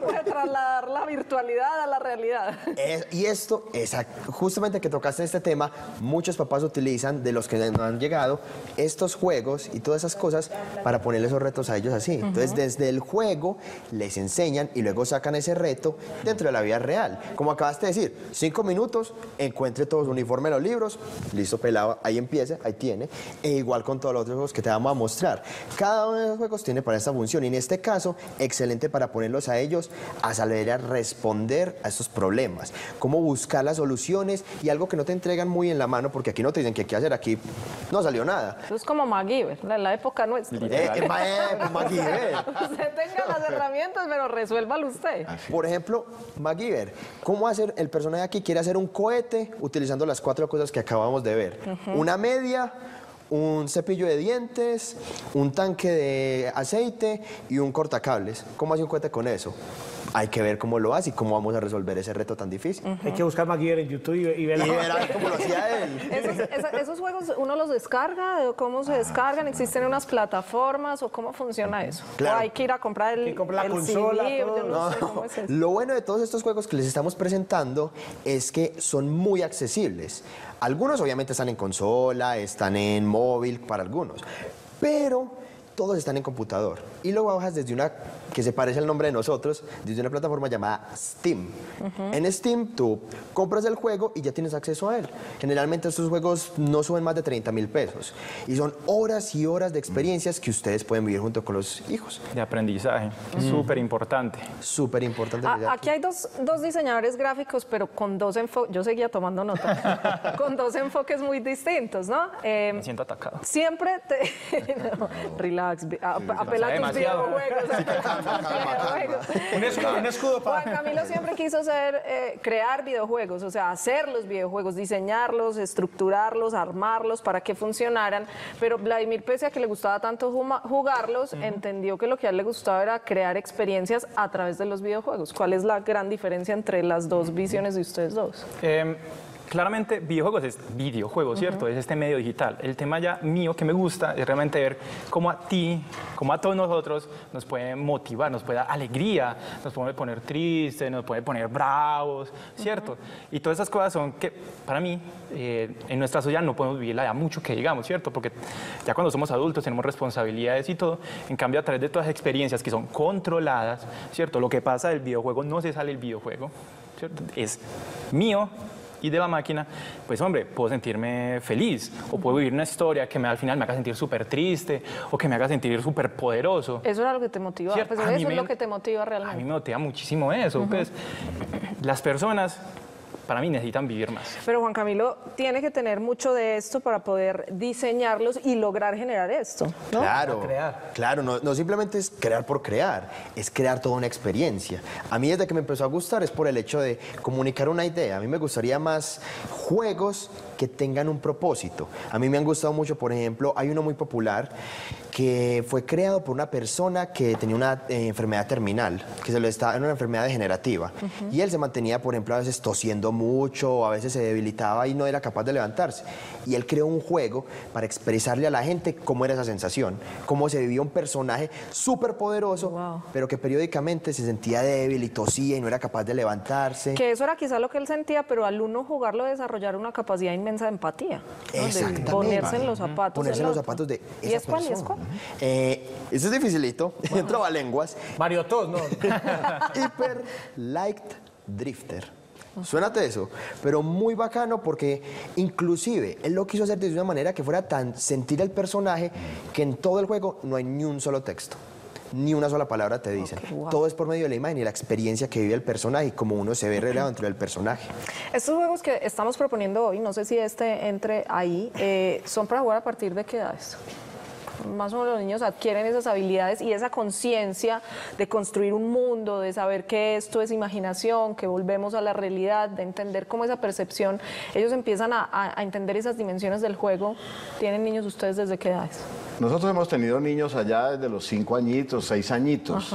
trasladar la virtualidad a la realidad. Y esto, justamente que tocaste este tema, muchos papás utilizan, de los que no han llegado, estos juegos y todas esas cosas para ponerle esos retos a ellos así. Entonces, desde el juego les enseñan y luego sacan ese reto dentro de la vida real. Como acabaste de decir, 5 minutos, encuentre todos los uniformes de los libros, listo, pelado, ahí empieza, ahí tiene. E igual con todos los otros juegos que te vamos a mostrar. Cada uno de los juegos tiene para esta función y en este caso, excelente para ponerlos a ellos a saber a responder a estos problemas, cómo buscar las soluciones y algo que no te entregan muy en la mano, porque aquí no te dicen que qué hacer, aquí no salió nada. Eso es como MacGyver, en la época nuestra. MacGyver. Usted tenga las herramientas, pero resuélvalo usted. Por ejemplo, MacGyver, ¿cómo hacer? El personaje aquí quiere hacer un cohete utilizando las 4 cosas que acabamos de ver. Una media, un cepillo de dientes, un tanque de aceite y un cortacables. ¿Cómo hace un cohete con eso? Hay que ver cómo lo hace y cómo vamos a resolver ese reto tan difícil. Hay que buscar MacGyver en YouTube y ver cómo lo hacía él. ¿Esos juegos uno los descarga? ¿Cómo se descargan? ¿Existen unas plataformas o cómo funciona eso? Claro. ¿O hay que ir a comprar el consola, CD? todo. Yo no sé cómo es eso. Lo bueno de todos estos juegos que les estamos presentando es que son muy accesibles. Algunos obviamente están en consola, están en móvil para algunos, pero todos están en computador. Y lo bajas desde una, que se parece al nombre de nosotros, desde una plataforma llamada Steam. En Steam tú compras el juego y ya tienes acceso a él. Generalmente estos juegos no suben más de 30.000 pesos. Y son horas y horas de experiencias que ustedes pueden vivir junto con los hijos. De aprendizaje, súper importante. Súper importante. Aquí hay dos diseñadores gráficos, pero con dos enfoques, yo seguía tomando nota, con dos enfoques muy distintos, ¿no? Me siento atacado. Siempre te... no, relax, apela a tus videojuegos. Un escudo para... Juan Camilo siempre quiso crear videojuegos, o sea, hacer los videojuegos, diseñarlos, estructurarlos, armarlos para que funcionaran, pero Vladimir, pese a que le gustaba tanto jugarlos, entendió que lo que a él le gustaba era crear experiencias a través de los videojuegos. ¿Cuál es la gran diferencia entre las dos visiones de ustedes dos? Claramente, videojuegos es videojuegos, ¿cierto? Es este medio digital. El tema ya mío que me gusta es realmente ver cómo a ti, cómo a todos nosotros nos puede motivar, nos puede dar alegría, nos puede poner tristes, nos puede poner bravos, ¿cierto? Y todas esas cosas son que, para mí, en nuestra sociedad no podemos vivirla ya mucho que digamos, ¿cierto? Porque ya cuando somos adultos tenemos responsabilidades y todo. En cambio, a través de todas las experiencias que son controladas, ¿cierto? Lo que pasa del videojuego no se sale el videojuego, ¿cierto? Es mío y de la máquina, pues hombre, puedo sentirme feliz o puedo vivir una historia que al final me haga sentir súper triste o que me haga sentir súper poderoso. Eso era lo que te motivaba, pues eso es lo que te motiva realmente. A mí me motiva muchísimo eso, pues las personas para mí necesitan vivir más. Pero Juan Camilo tiene que tener mucho de esto para poder diseñarlos y lograr generar esto, ¿no? Claro, no simplemente es crear por crear, es crear toda una experiencia. A mí desde que me empezó a gustar es por el hecho de comunicar una idea. A mí me gustaría más juegos que tengan un propósito. A mí me han gustado mucho, por ejemplo, hay uno muy popular que fue creado por una persona que tenía una enfermedad terminal, que era una enfermedad degenerativa. Y él se mantenía, por ejemplo, a veces tosiendo mucho, a veces se debilitaba y no era capaz de levantarse. Y él creó un juego para expresarle a la gente cómo era esa sensación, cómo se vivía un personaje súper poderoso, pero que periódicamente se sentía débil y tosía y no era capaz de levantarse. Que eso era quizá lo que él sentía, pero al uno jugarlo desarrollar una capacidad inmensa de empatía, ¿no? Exactamente. De ponerse en los zapatos. Ponerse en los zapatos de esa ¿Y es cuál? persona. ¿Y es cuál? Eso es dificilito, trabalenguas. Mario Tos, ¿no? Hyper Light Drifter. Suénate eso, pero muy bacano porque inclusive él lo quiso hacer de una manera que fuera tan sentir el personaje que en todo el juego no hay ni un solo texto. Ni una sola palabra te dicen. Todo es por medio de la imagen y la experiencia que vive el personaje y cómo uno se ve relevado dentro del personaje. Estos juegos que estamos proponiendo hoy, no sé si este entre ahí, ¿son para jugar a partir de qué edades? Más o menos los niños adquieren esas habilidades y esa conciencia de construir un mundo, de saber que esto es imaginación, que volvemos a la realidad, de entender cómo esa percepción, ellos empiezan a entender esas dimensiones del juego. ¿Tienen niños ustedes desde qué edades? Nosotros hemos tenido niños allá desde los 5 añitos, 6 añitos.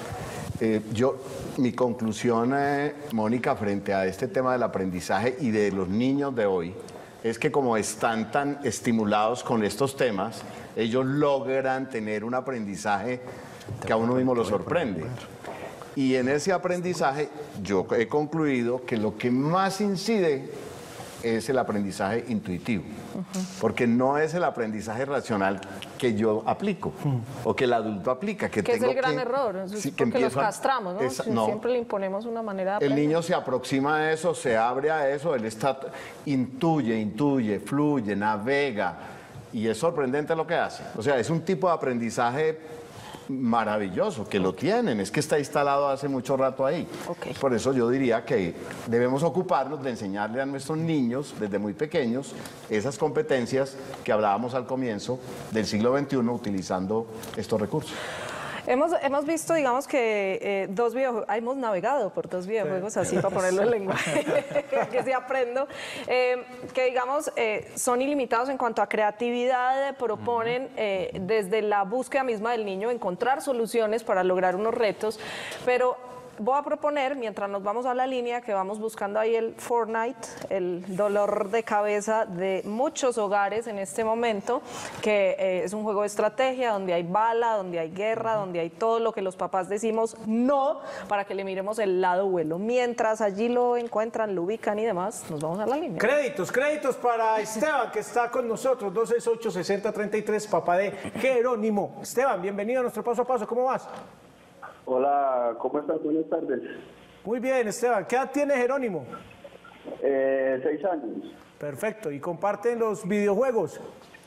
Mi conclusión, Mónica, frente a este tema del aprendizaje y de los niños de hoy, es que como están tan estimulados con estos temas, ellos logran tener un aprendizaje que a uno mismo lo sorprende. Y en ese aprendizaje yo he concluido que lo que más incide es el aprendizaje intuitivo, porque no es el aprendizaje racional que yo aplico o que el adulto aplica. Que es el gran error, sí, porque los castramos, ¿no? no. Siempre le imponemos una manera de El aprender. niño se aproxima a eso, se abre a eso, él intuye, fluye, navega, y es sorprendente lo que hace. O sea, es un tipo de aprendizaje maravilloso, que lo tienen, es que está instalado hace mucho rato ahí. Okay. Por eso yo diría que debemos ocuparnos de enseñarle a nuestros niños desde muy pequeños esas competencias que hablábamos al comienzo del siglo XXI utilizando estos recursos. Hemos visto, digamos, que hemos navegado por dos videojuegos, así para ponerlo en lenguaje que sí aprendo, que digamos son ilimitados en cuanto a creatividad, proponen desde la búsqueda misma del niño encontrar soluciones para lograr unos retos, pero voy a proponer, mientras nos vamos a la línea, que vamos buscando ahí el Fortnite, el dolor de cabeza de muchos hogares en este momento, que es un juego de estrategia donde hay bala, donde hay guerra, donde hay todo lo que los papás decimos no, para que le miremos el lado bueno. Mientras allí lo encuentran, lo ubican y demás, nos vamos a la línea. Créditos para Esteban, que está con nosotros, 268-6033, papá de Jerónimo. Esteban, bienvenido a nuestro Paso a Paso, ¿cómo vas? Hola, ¿cómo estás? Buenas tardes. Muy bien, Esteban. ¿Qué edad tiene Jerónimo? 6 años. Perfecto. ¿Y comparten los videojuegos?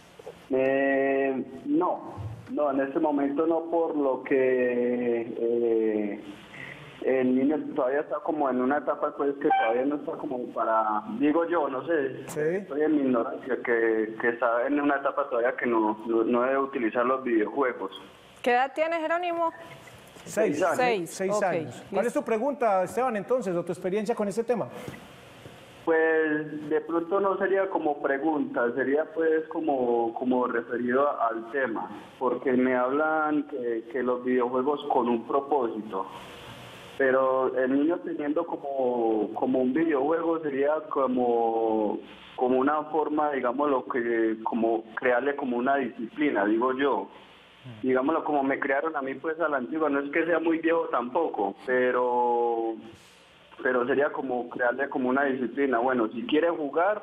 No, en este momento no, por lo que el niño todavía está como en una etapa pues que todavía no está como para, digo yo, no sé, ¿sí? Estoy en mi ignorancia, que está en una etapa todavía que no debe utilizar los videojuegos. ¿Qué edad tiene Jerónimo? 6 años. 6 okay. años. ¿Cuál es tu pregunta, Esteban, entonces, o tu experiencia con este tema? Pues de pronto no sería como pregunta, sería pues como referido al tema, porque me hablan que los videojuegos con un propósito, pero el niño teniendo como un videojuego sería como una forma, digámoslo, como crearle como una disciplina, digo yo. Digámoslo como me crearon a mí pues a la antigua, no es que sea muy viejo tampoco, pero sería como crearle como una disciplina. Bueno, si quiere jugar,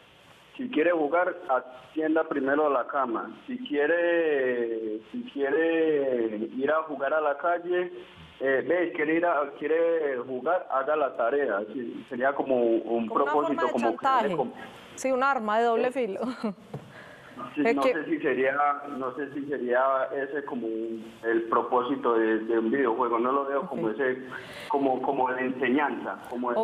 atienda primero la cama. Si quiere ir a jugar a la calle, quiere jugar, haga la tarea. Sí, sería como un propósito, una forma de chantaje. Sí, un arma de doble filo. Sí, no sé si sería ese como el propósito de un videojuego, no lo veo como ese, como de enseñanza,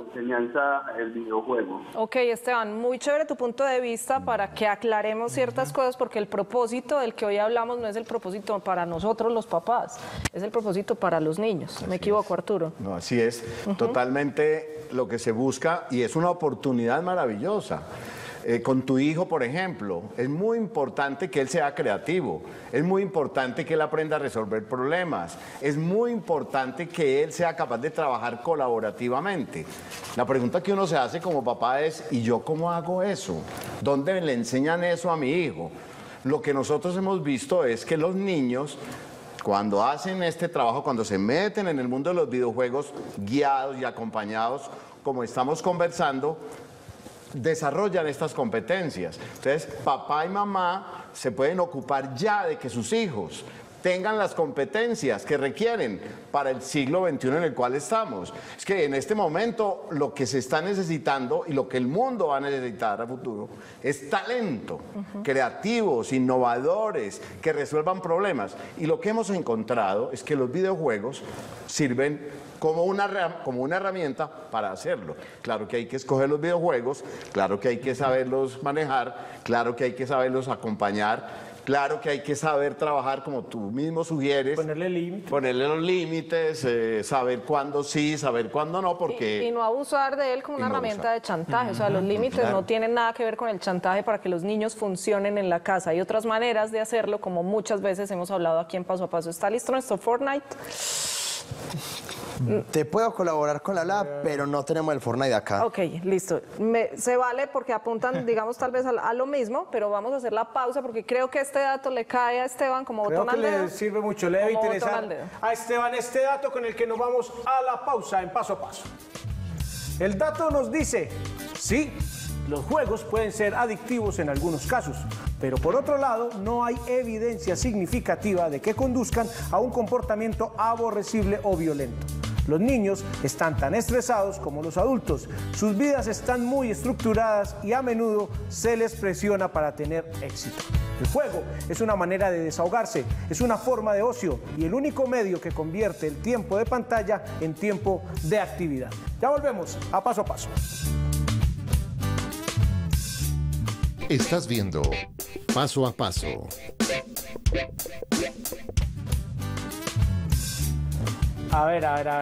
el videojuego. Ok, Esteban, muy chévere tu punto de vista para que aclaremos ciertas cosas, porque el propósito del que hoy hablamos no es el propósito para nosotros los papás, es el propósito para los niños. ¿Me equivoco, Arturo? No, así es, totalmente lo que se busca, y es una oportunidad maravillosa. Con tu hijo, por ejemplo, es muy importante que él sea creativo, es muy importante que él aprenda a resolver problemas, es muy importante que él sea capaz de trabajar colaborativamente. La pregunta que uno se hace como papá es, ¿y yo cómo hago eso? ¿Dónde le enseñan eso a mi hijo? Lo que nosotros hemos visto es que los niños, cuando hacen este trabajo, cuando se meten en el mundo de los videojuegos, guiados y acompañados, como estamos conversando, desarrollan estas competencias. Entonces, papá y mamá se pueden ocupar ya de que sus hijos tengan las competencias que requieren para el siglo XXI en el cual estamos. Es que en este momento lo que se está necesitando y lo que el mundo va a necesitar a futuro es talento, creativos, innovadores, que resuelvan problemas. Y lo que hemos encontrado es que los videojuegos sirven como una herramienta para hacerlo. Claro que hay que escoger los videojuegos, claro que hay que saberlos manejar, claro que hay que saberlos acompañar, claro que hay que saber trabajar como tú mismo sugieres. Ponerle límites. Ponerle los límites, saber cuándo sí, saber cuándo no, porque... Y no abusar de él como una herramienta de chantaje. O sea, los límites no tienen nada que ver con el chantaje para que los niños funcionen en la casa. Hay otras maneras de hacerlo, como muchas veces hemos hablado aquí en Paso a Paso. ¿Está listo nuestro Fortnite? Te puedo colaborar con la lab, pero no tenemos el Fortnite acá. Ok, listo. Se vale porque apuntan, digamos, tal vez a lo mismo, pero vamos a hacer la pausa porque creo que este dato le cae a Esteban como botón al dedo. Creo que le sirve mucho, le debe Como interesar botón al dedo. a Esteban este dato con el que nos vamos a la pausa en Paso a Paso. El dato nos dice, sí, los juegos pueden ser adictivos en algunos casos, pero por otro lado no hay evidencia significativa de que conduzcan a un comportamiento aborrecible o violento. Los niños están tan estresados como los adultos, sus vidas están muy estructuradas y a menudo se les presiona para tener éxito. El juego es una manera de desahogarse, es una forma de ocio y el único medio que convierte el tiempo de pantalla en tiempo de actividad. Ya volvemos a Paso a Paso. Estás viendo Paso a Paso. A ver,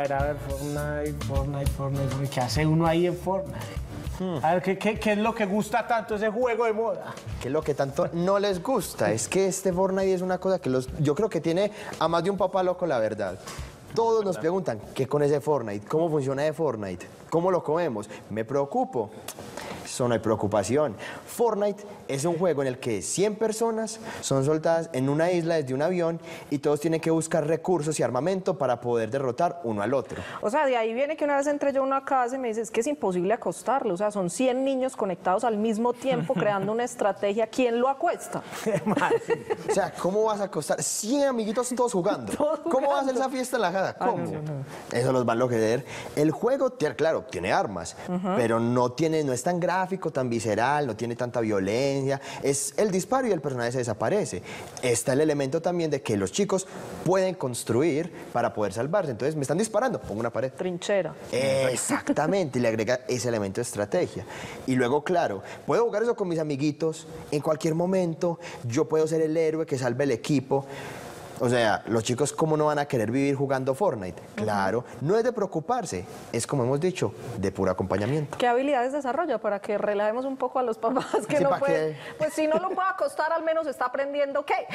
Fortnite, ¿qué hace uno ahí en Fortnite? A ver, ¿qué es lo que gusta tanto ese juego de moda? ¿Qué es lo que tanto no les gusta? Es que este Fortnite es una cosa que yo creo que tiene a más de un papá loco, la verdad. Todos nos preguntan, ¿qué con ese Fortnite? ¿Cómo funciona ese Fortnite? ¿Cómo lo comemos? ¿Me preocupo? Eso no hay preocupación. Fortnite es un juego en el que 100 personas son soltadas en una isla desde un avión y todos tienen que buscar recursos y armamento para poder derrotar uno al otro. O sea, de ahí viene que una vez entré yo a una casa y me dice, es que es imposible acostarlo. O sea, son 100 niños conectados al mismo tiempo creando una estrategia. ¿Quién lo acuesta? O sea, ¿cómo vas a acostar 100 amiguitos todos jugando? ¿Cómo va a ser esa fiesta en la casa? ¿Cómo? Eso los va a enloquecer. El juego, claro, tiene armas, pero no es tan gráfico, tan visceral, no tiene tanta violencia. Es el disparo y el personaje se desaparece. Está el elemento también de que los chicos pueden construir para poder salvarse. Entonces, me están disparando, pongo una pared. Trinchera. Exactamente, y le agrega ese elemento de estrategia. Y luego, claro, puedo jugar eso con mis amiguitos en cualquier momento. Yo puedo ser el héroe que salve el equipo. O sea, los chicos, ¿cómo no van a querer vivir jugando Fortnite? Claro, no es de preocuparse, es como hemos dicho, de puro acompañamiento. ¿Qué habilidades desarrolla para que relajemos un poco a los papás que Sí, no ¿para pueden? qué? Pues si no lo puede acostar, al menos está aprendiendo qué.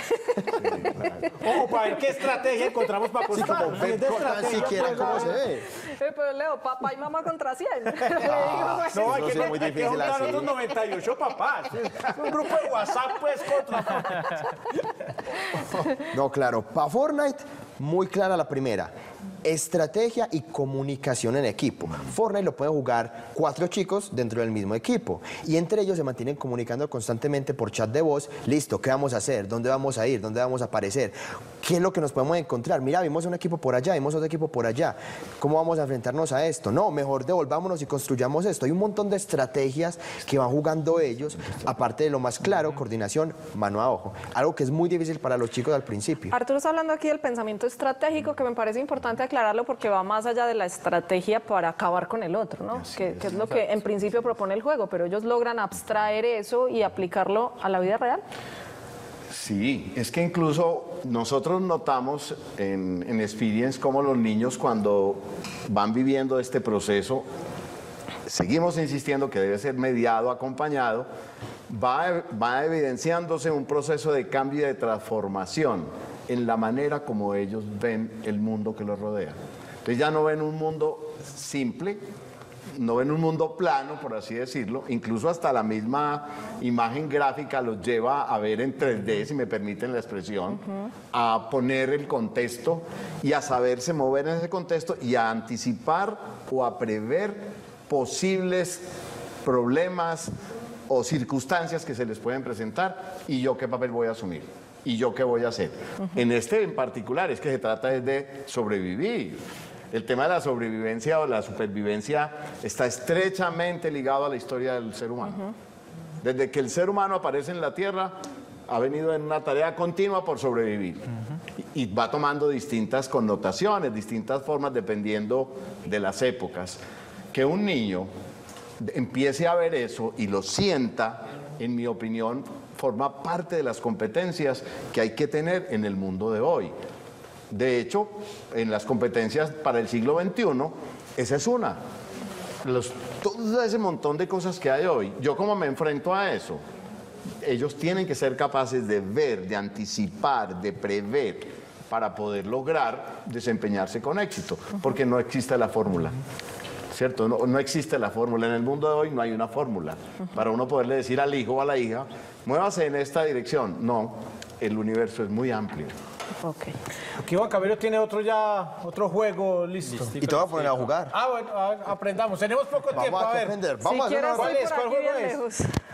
Ojo, para ver qué estrategia encontramos para Sí, acostar. como ven, tan siquiera cómo se ve. Pero Leo, papá y mamá contra 100. Le digo, pues, No, hay Eso que, es muy hay que difícil juntar así. otros 98 papás. Un grupo de WhatsApp, pues, contra... No, claro, para Fortnite, muy clara la primera. Estrategia y comunicación en equipo. Fortnite lo pueden jugar 4 chicos dentro del mismo equipo y entre ellos se mantienen comunicando constantemente por chat de voz. Listo, ¿qué vamos a hacer? ¿Dónde vamos a ir? ¿Dónde vamos a aparecer? ¿Qué es lo que nos podemos encontrar? Mira, vimos un equipo por allá, vimos otro equipo por allá. ¿Cómo vamos a enfrentarnos a esto? No, mejor devolvámonos y construyamos esto. Hay un montón de estrategias que van jugando ellos, aparte de lo más claro, coordinación mano a ojo. Algo que es muy difícil para los chicos al principio. Arturo está hablando aquí del pensamiento estratégico, que me parece importante aclararlo porque va más allá de la estrategia para acabar con el otro, ¿no? Que es lo que en principio propone el juego, pero ellos logran abstraer eso y aplicarlo a la vida real. Sí, es que incluso nosotros notamos en Experience cómo los niños cuando van viviendo este proceso, seguimos insistiendo que debe ser mediado, acompañado, va evidenciándose un proceso de cambio y de transformación en la manera como ellos ven el mundo que los rodea. Entonces ya no ven un mundo simple, no ven un mundo plano, por así decirlo, incluso hasta la misma imagen gráfica los lleva a ver en 3D, si me permiten la expresión, a poner el contexto y a saberse mover en ese contexto y a anticipar o a prever posibles problemas o circunstancias que se les pueden presentar y yo qué papel voy a asumir y yo qué voy a hacer. En este en particular es que se trata de sobrevivir. El tema de la sobrevivencia o la supervivencia está estrechamente ligado a la historia del ser humano. Desde que el ser humano aparece en la Tierra, ha venido en una tarea continua por sobrevivir. Y va tomando distintas connotaciones, distintas formas, dependiendo de las épocas. Que un niño empiece a ver eso y lo sienta, en mi opinión, forma parte de las competencias que hay que tener en el mundo de hoy. De hecho, en las competencias para el siglo XXI, esa es una. Todo ese montón de cosas que hay hoy, yo como me enfrento a eso, ellos tienen que ser capaces de ver, de anticipar, de prever para poder lograr desempeñarse con éxito, porque no existe la fórmula. ¿Cierto? No existe la fórmula. En el mundo de hoy no hay una fórmula. Para uno poderle decir al hijo o a la hija, muévase en esta dirección. No, el universo es muy amplio. Okay. Aquí Juan Camilo tiene otro juego listo. Y te voy a poner a jugar. Ah, bueno, aprendamos. Tenemos poco tiempo. Vamos a ver. aprender. Vamos a hacer una ¿Cuál es? ¿Cuál juego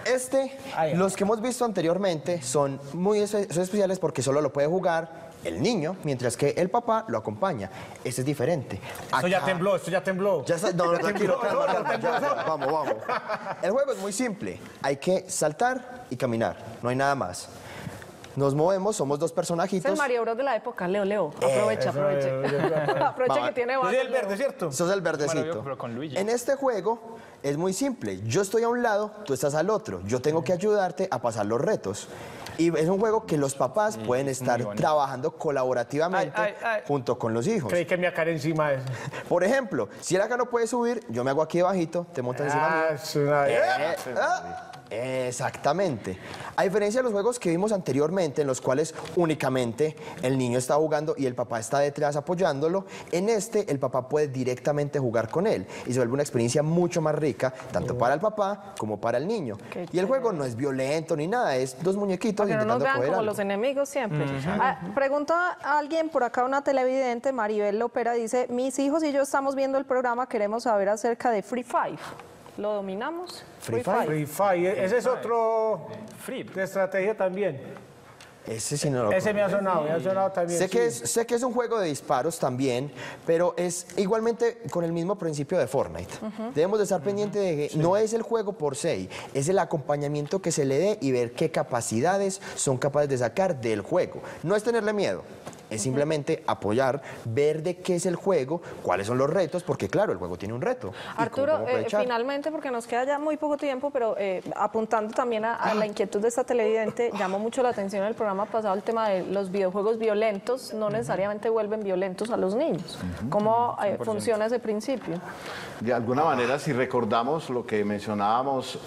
es? Los que hemos visto anteriormente son son especiales porque solo lo puede jugar el niño, mientras que el papá lo acompaña. Este es diferente. Esto ya tembló, esto ya tembló. Ya está, no, tranquilo, calma, ya, vamos. El juego es muy simple. Hay que saltar y caminar. No hay nada más. Nos movemos, somos dos personajitos. Es el Mario Bros de la época, Leo. Aproveche. Aproveche que tiene base. Yo soy el verde, ¿cierto? Sos el verdecito. Pero con Luigi. En este juego es muy simple. Yo estoy a un lado, tú estás al otro. Yo tengo que ayudarte a pasar los retos. Y es un juego que los papás pueden estar trabajando colaborativamente junto con los hijos. Creí que me acá encima de eso. Por ejemplo, si él acá no puede subir, yo me hago aquí abajito, te montas encima mío. Exactamente. A diferencia de los juegos que vimos anteriormente, en los cuales únicamente el niño está jugando y el papá está detrás apoyándolo, en este el papá puede directamente jugar con él y se vuelve una experiencia mucho más rica, tanto para el papá como para el niño. Y el juego no es violento ni nada, es dos muñequitos que no nos intentando vean coger como algo. los enemigos siempre. Pregunta a alguien por acá, una televidente, Maribel Lopera, dice: mis hijos y yo estamos viendo el programa, queremos saber acerca de Free Fire. ¿Lo dominamos? Free Fire. Free Fire. Ese es otro de estrategia también. Ese sí no lo Ese me ha sonado también. Sé que es un juego de disparos también, pero es igualmente con el mismo principio de Fortnite. Debemos de estar pendientes de que no es el juego por se, es el acompañamiento que se le dé y ver qué capacidades son capaces de sacar del juego. No es tenerle miedo. Es simplemente apoyar, ver de qué es el juego, cuáles son los retos, porque claro, el juego tiene un reto. Arturo, finalmente, porque nos queda ya muy poco tiempo, pero apuntando también a la inquietud de esta televidente, llamó mucho la atención en el programa pasado el tema de los videojuegos violentos, no necesariamente vuelven violentos a los niños. ¿Cómo funciona ese principio? De alguna manera, si recordamos lo que mencionábamos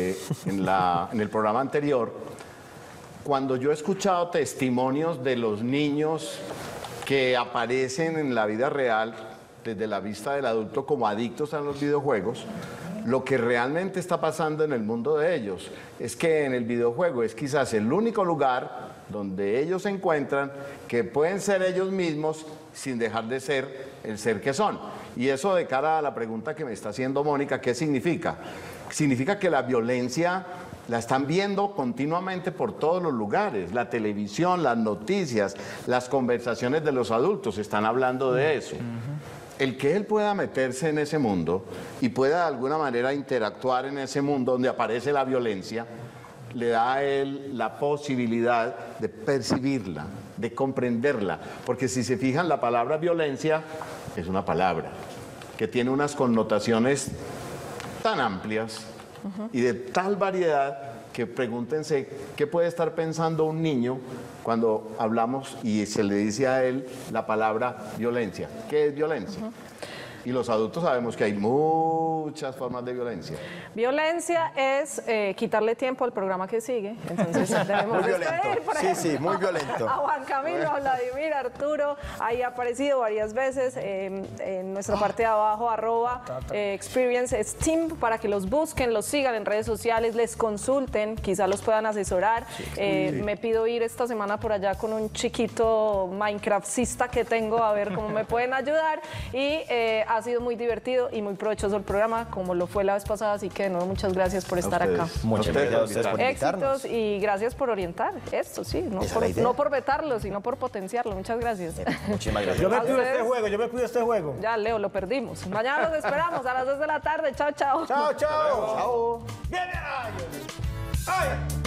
en el programa anterior, cuando yo he escuchado testimonios de los niños que aparecen en la vida real, desde la vista del adulto como adictos a los videojuegos, lo que realmente está pasando en el mundo de ellos es que en el videojuego es quizás el único lugar donde ellos se encuentran que pueden ser ellos mismos sin dejar de ser el ser que son. Y eso, de cara a la pregunta que me está haciendo Mónica, ¿qué significa? Significa que la violencia la están viendo continuamente por todos los lugares. La televisión, las noticias, las conversaciones de los adultos están hablando de eso. El que él pueda meterse en ese mundo y pueda de alguna manera interactuar en ese mundo donde aparece la violencia, le da a él la posibilidad de percibirla, de comprenderla. Porque si se fijan, la palabra violencia es una palabra que tiene unas connotaciones tan amplias y de tal variedad que pregúntense qué puede estar pensando un niño cuando hablamos y se le dice a él la palabra violencia. ¿Qué es violencia? Y los adultos sabemos que hay muchas formas de violencia. Violencia es quitarle tiempo al programa que sigue. Entonces debemos despedir, por ejemplo, sí, muy violento. A Juan Camilo, a Vladimir, a Arturo. Ahí ha aparecido varias veces en nuestra parte de abajo, @Experience Steam, para que los busquen, los sigan en redes sociales, les consulten, quizás los puedan asesorar. Me pido ir esta semana por allá con un chiquito Minecraftista que tengo, a ver cómo me pueden ayudar. Y ha sido muy divertido y muy provechoso el programa, como lo fue la vez pasada, así que de nuevo muchas gracias por estar acá. Muchas gracias a ustedes por invitarnos. Éxitos y gracias por orientar esto, sí, no por vetarlo, sino por potenciarlo. Muchas gracias. Muchísimas gracias. Yo me pido este juego, Ya, Leo, lo perdimos. Mañana los esperamos a las 2 de la tarde. Chao, chao. Chao, chao. Chao. Bien, ay.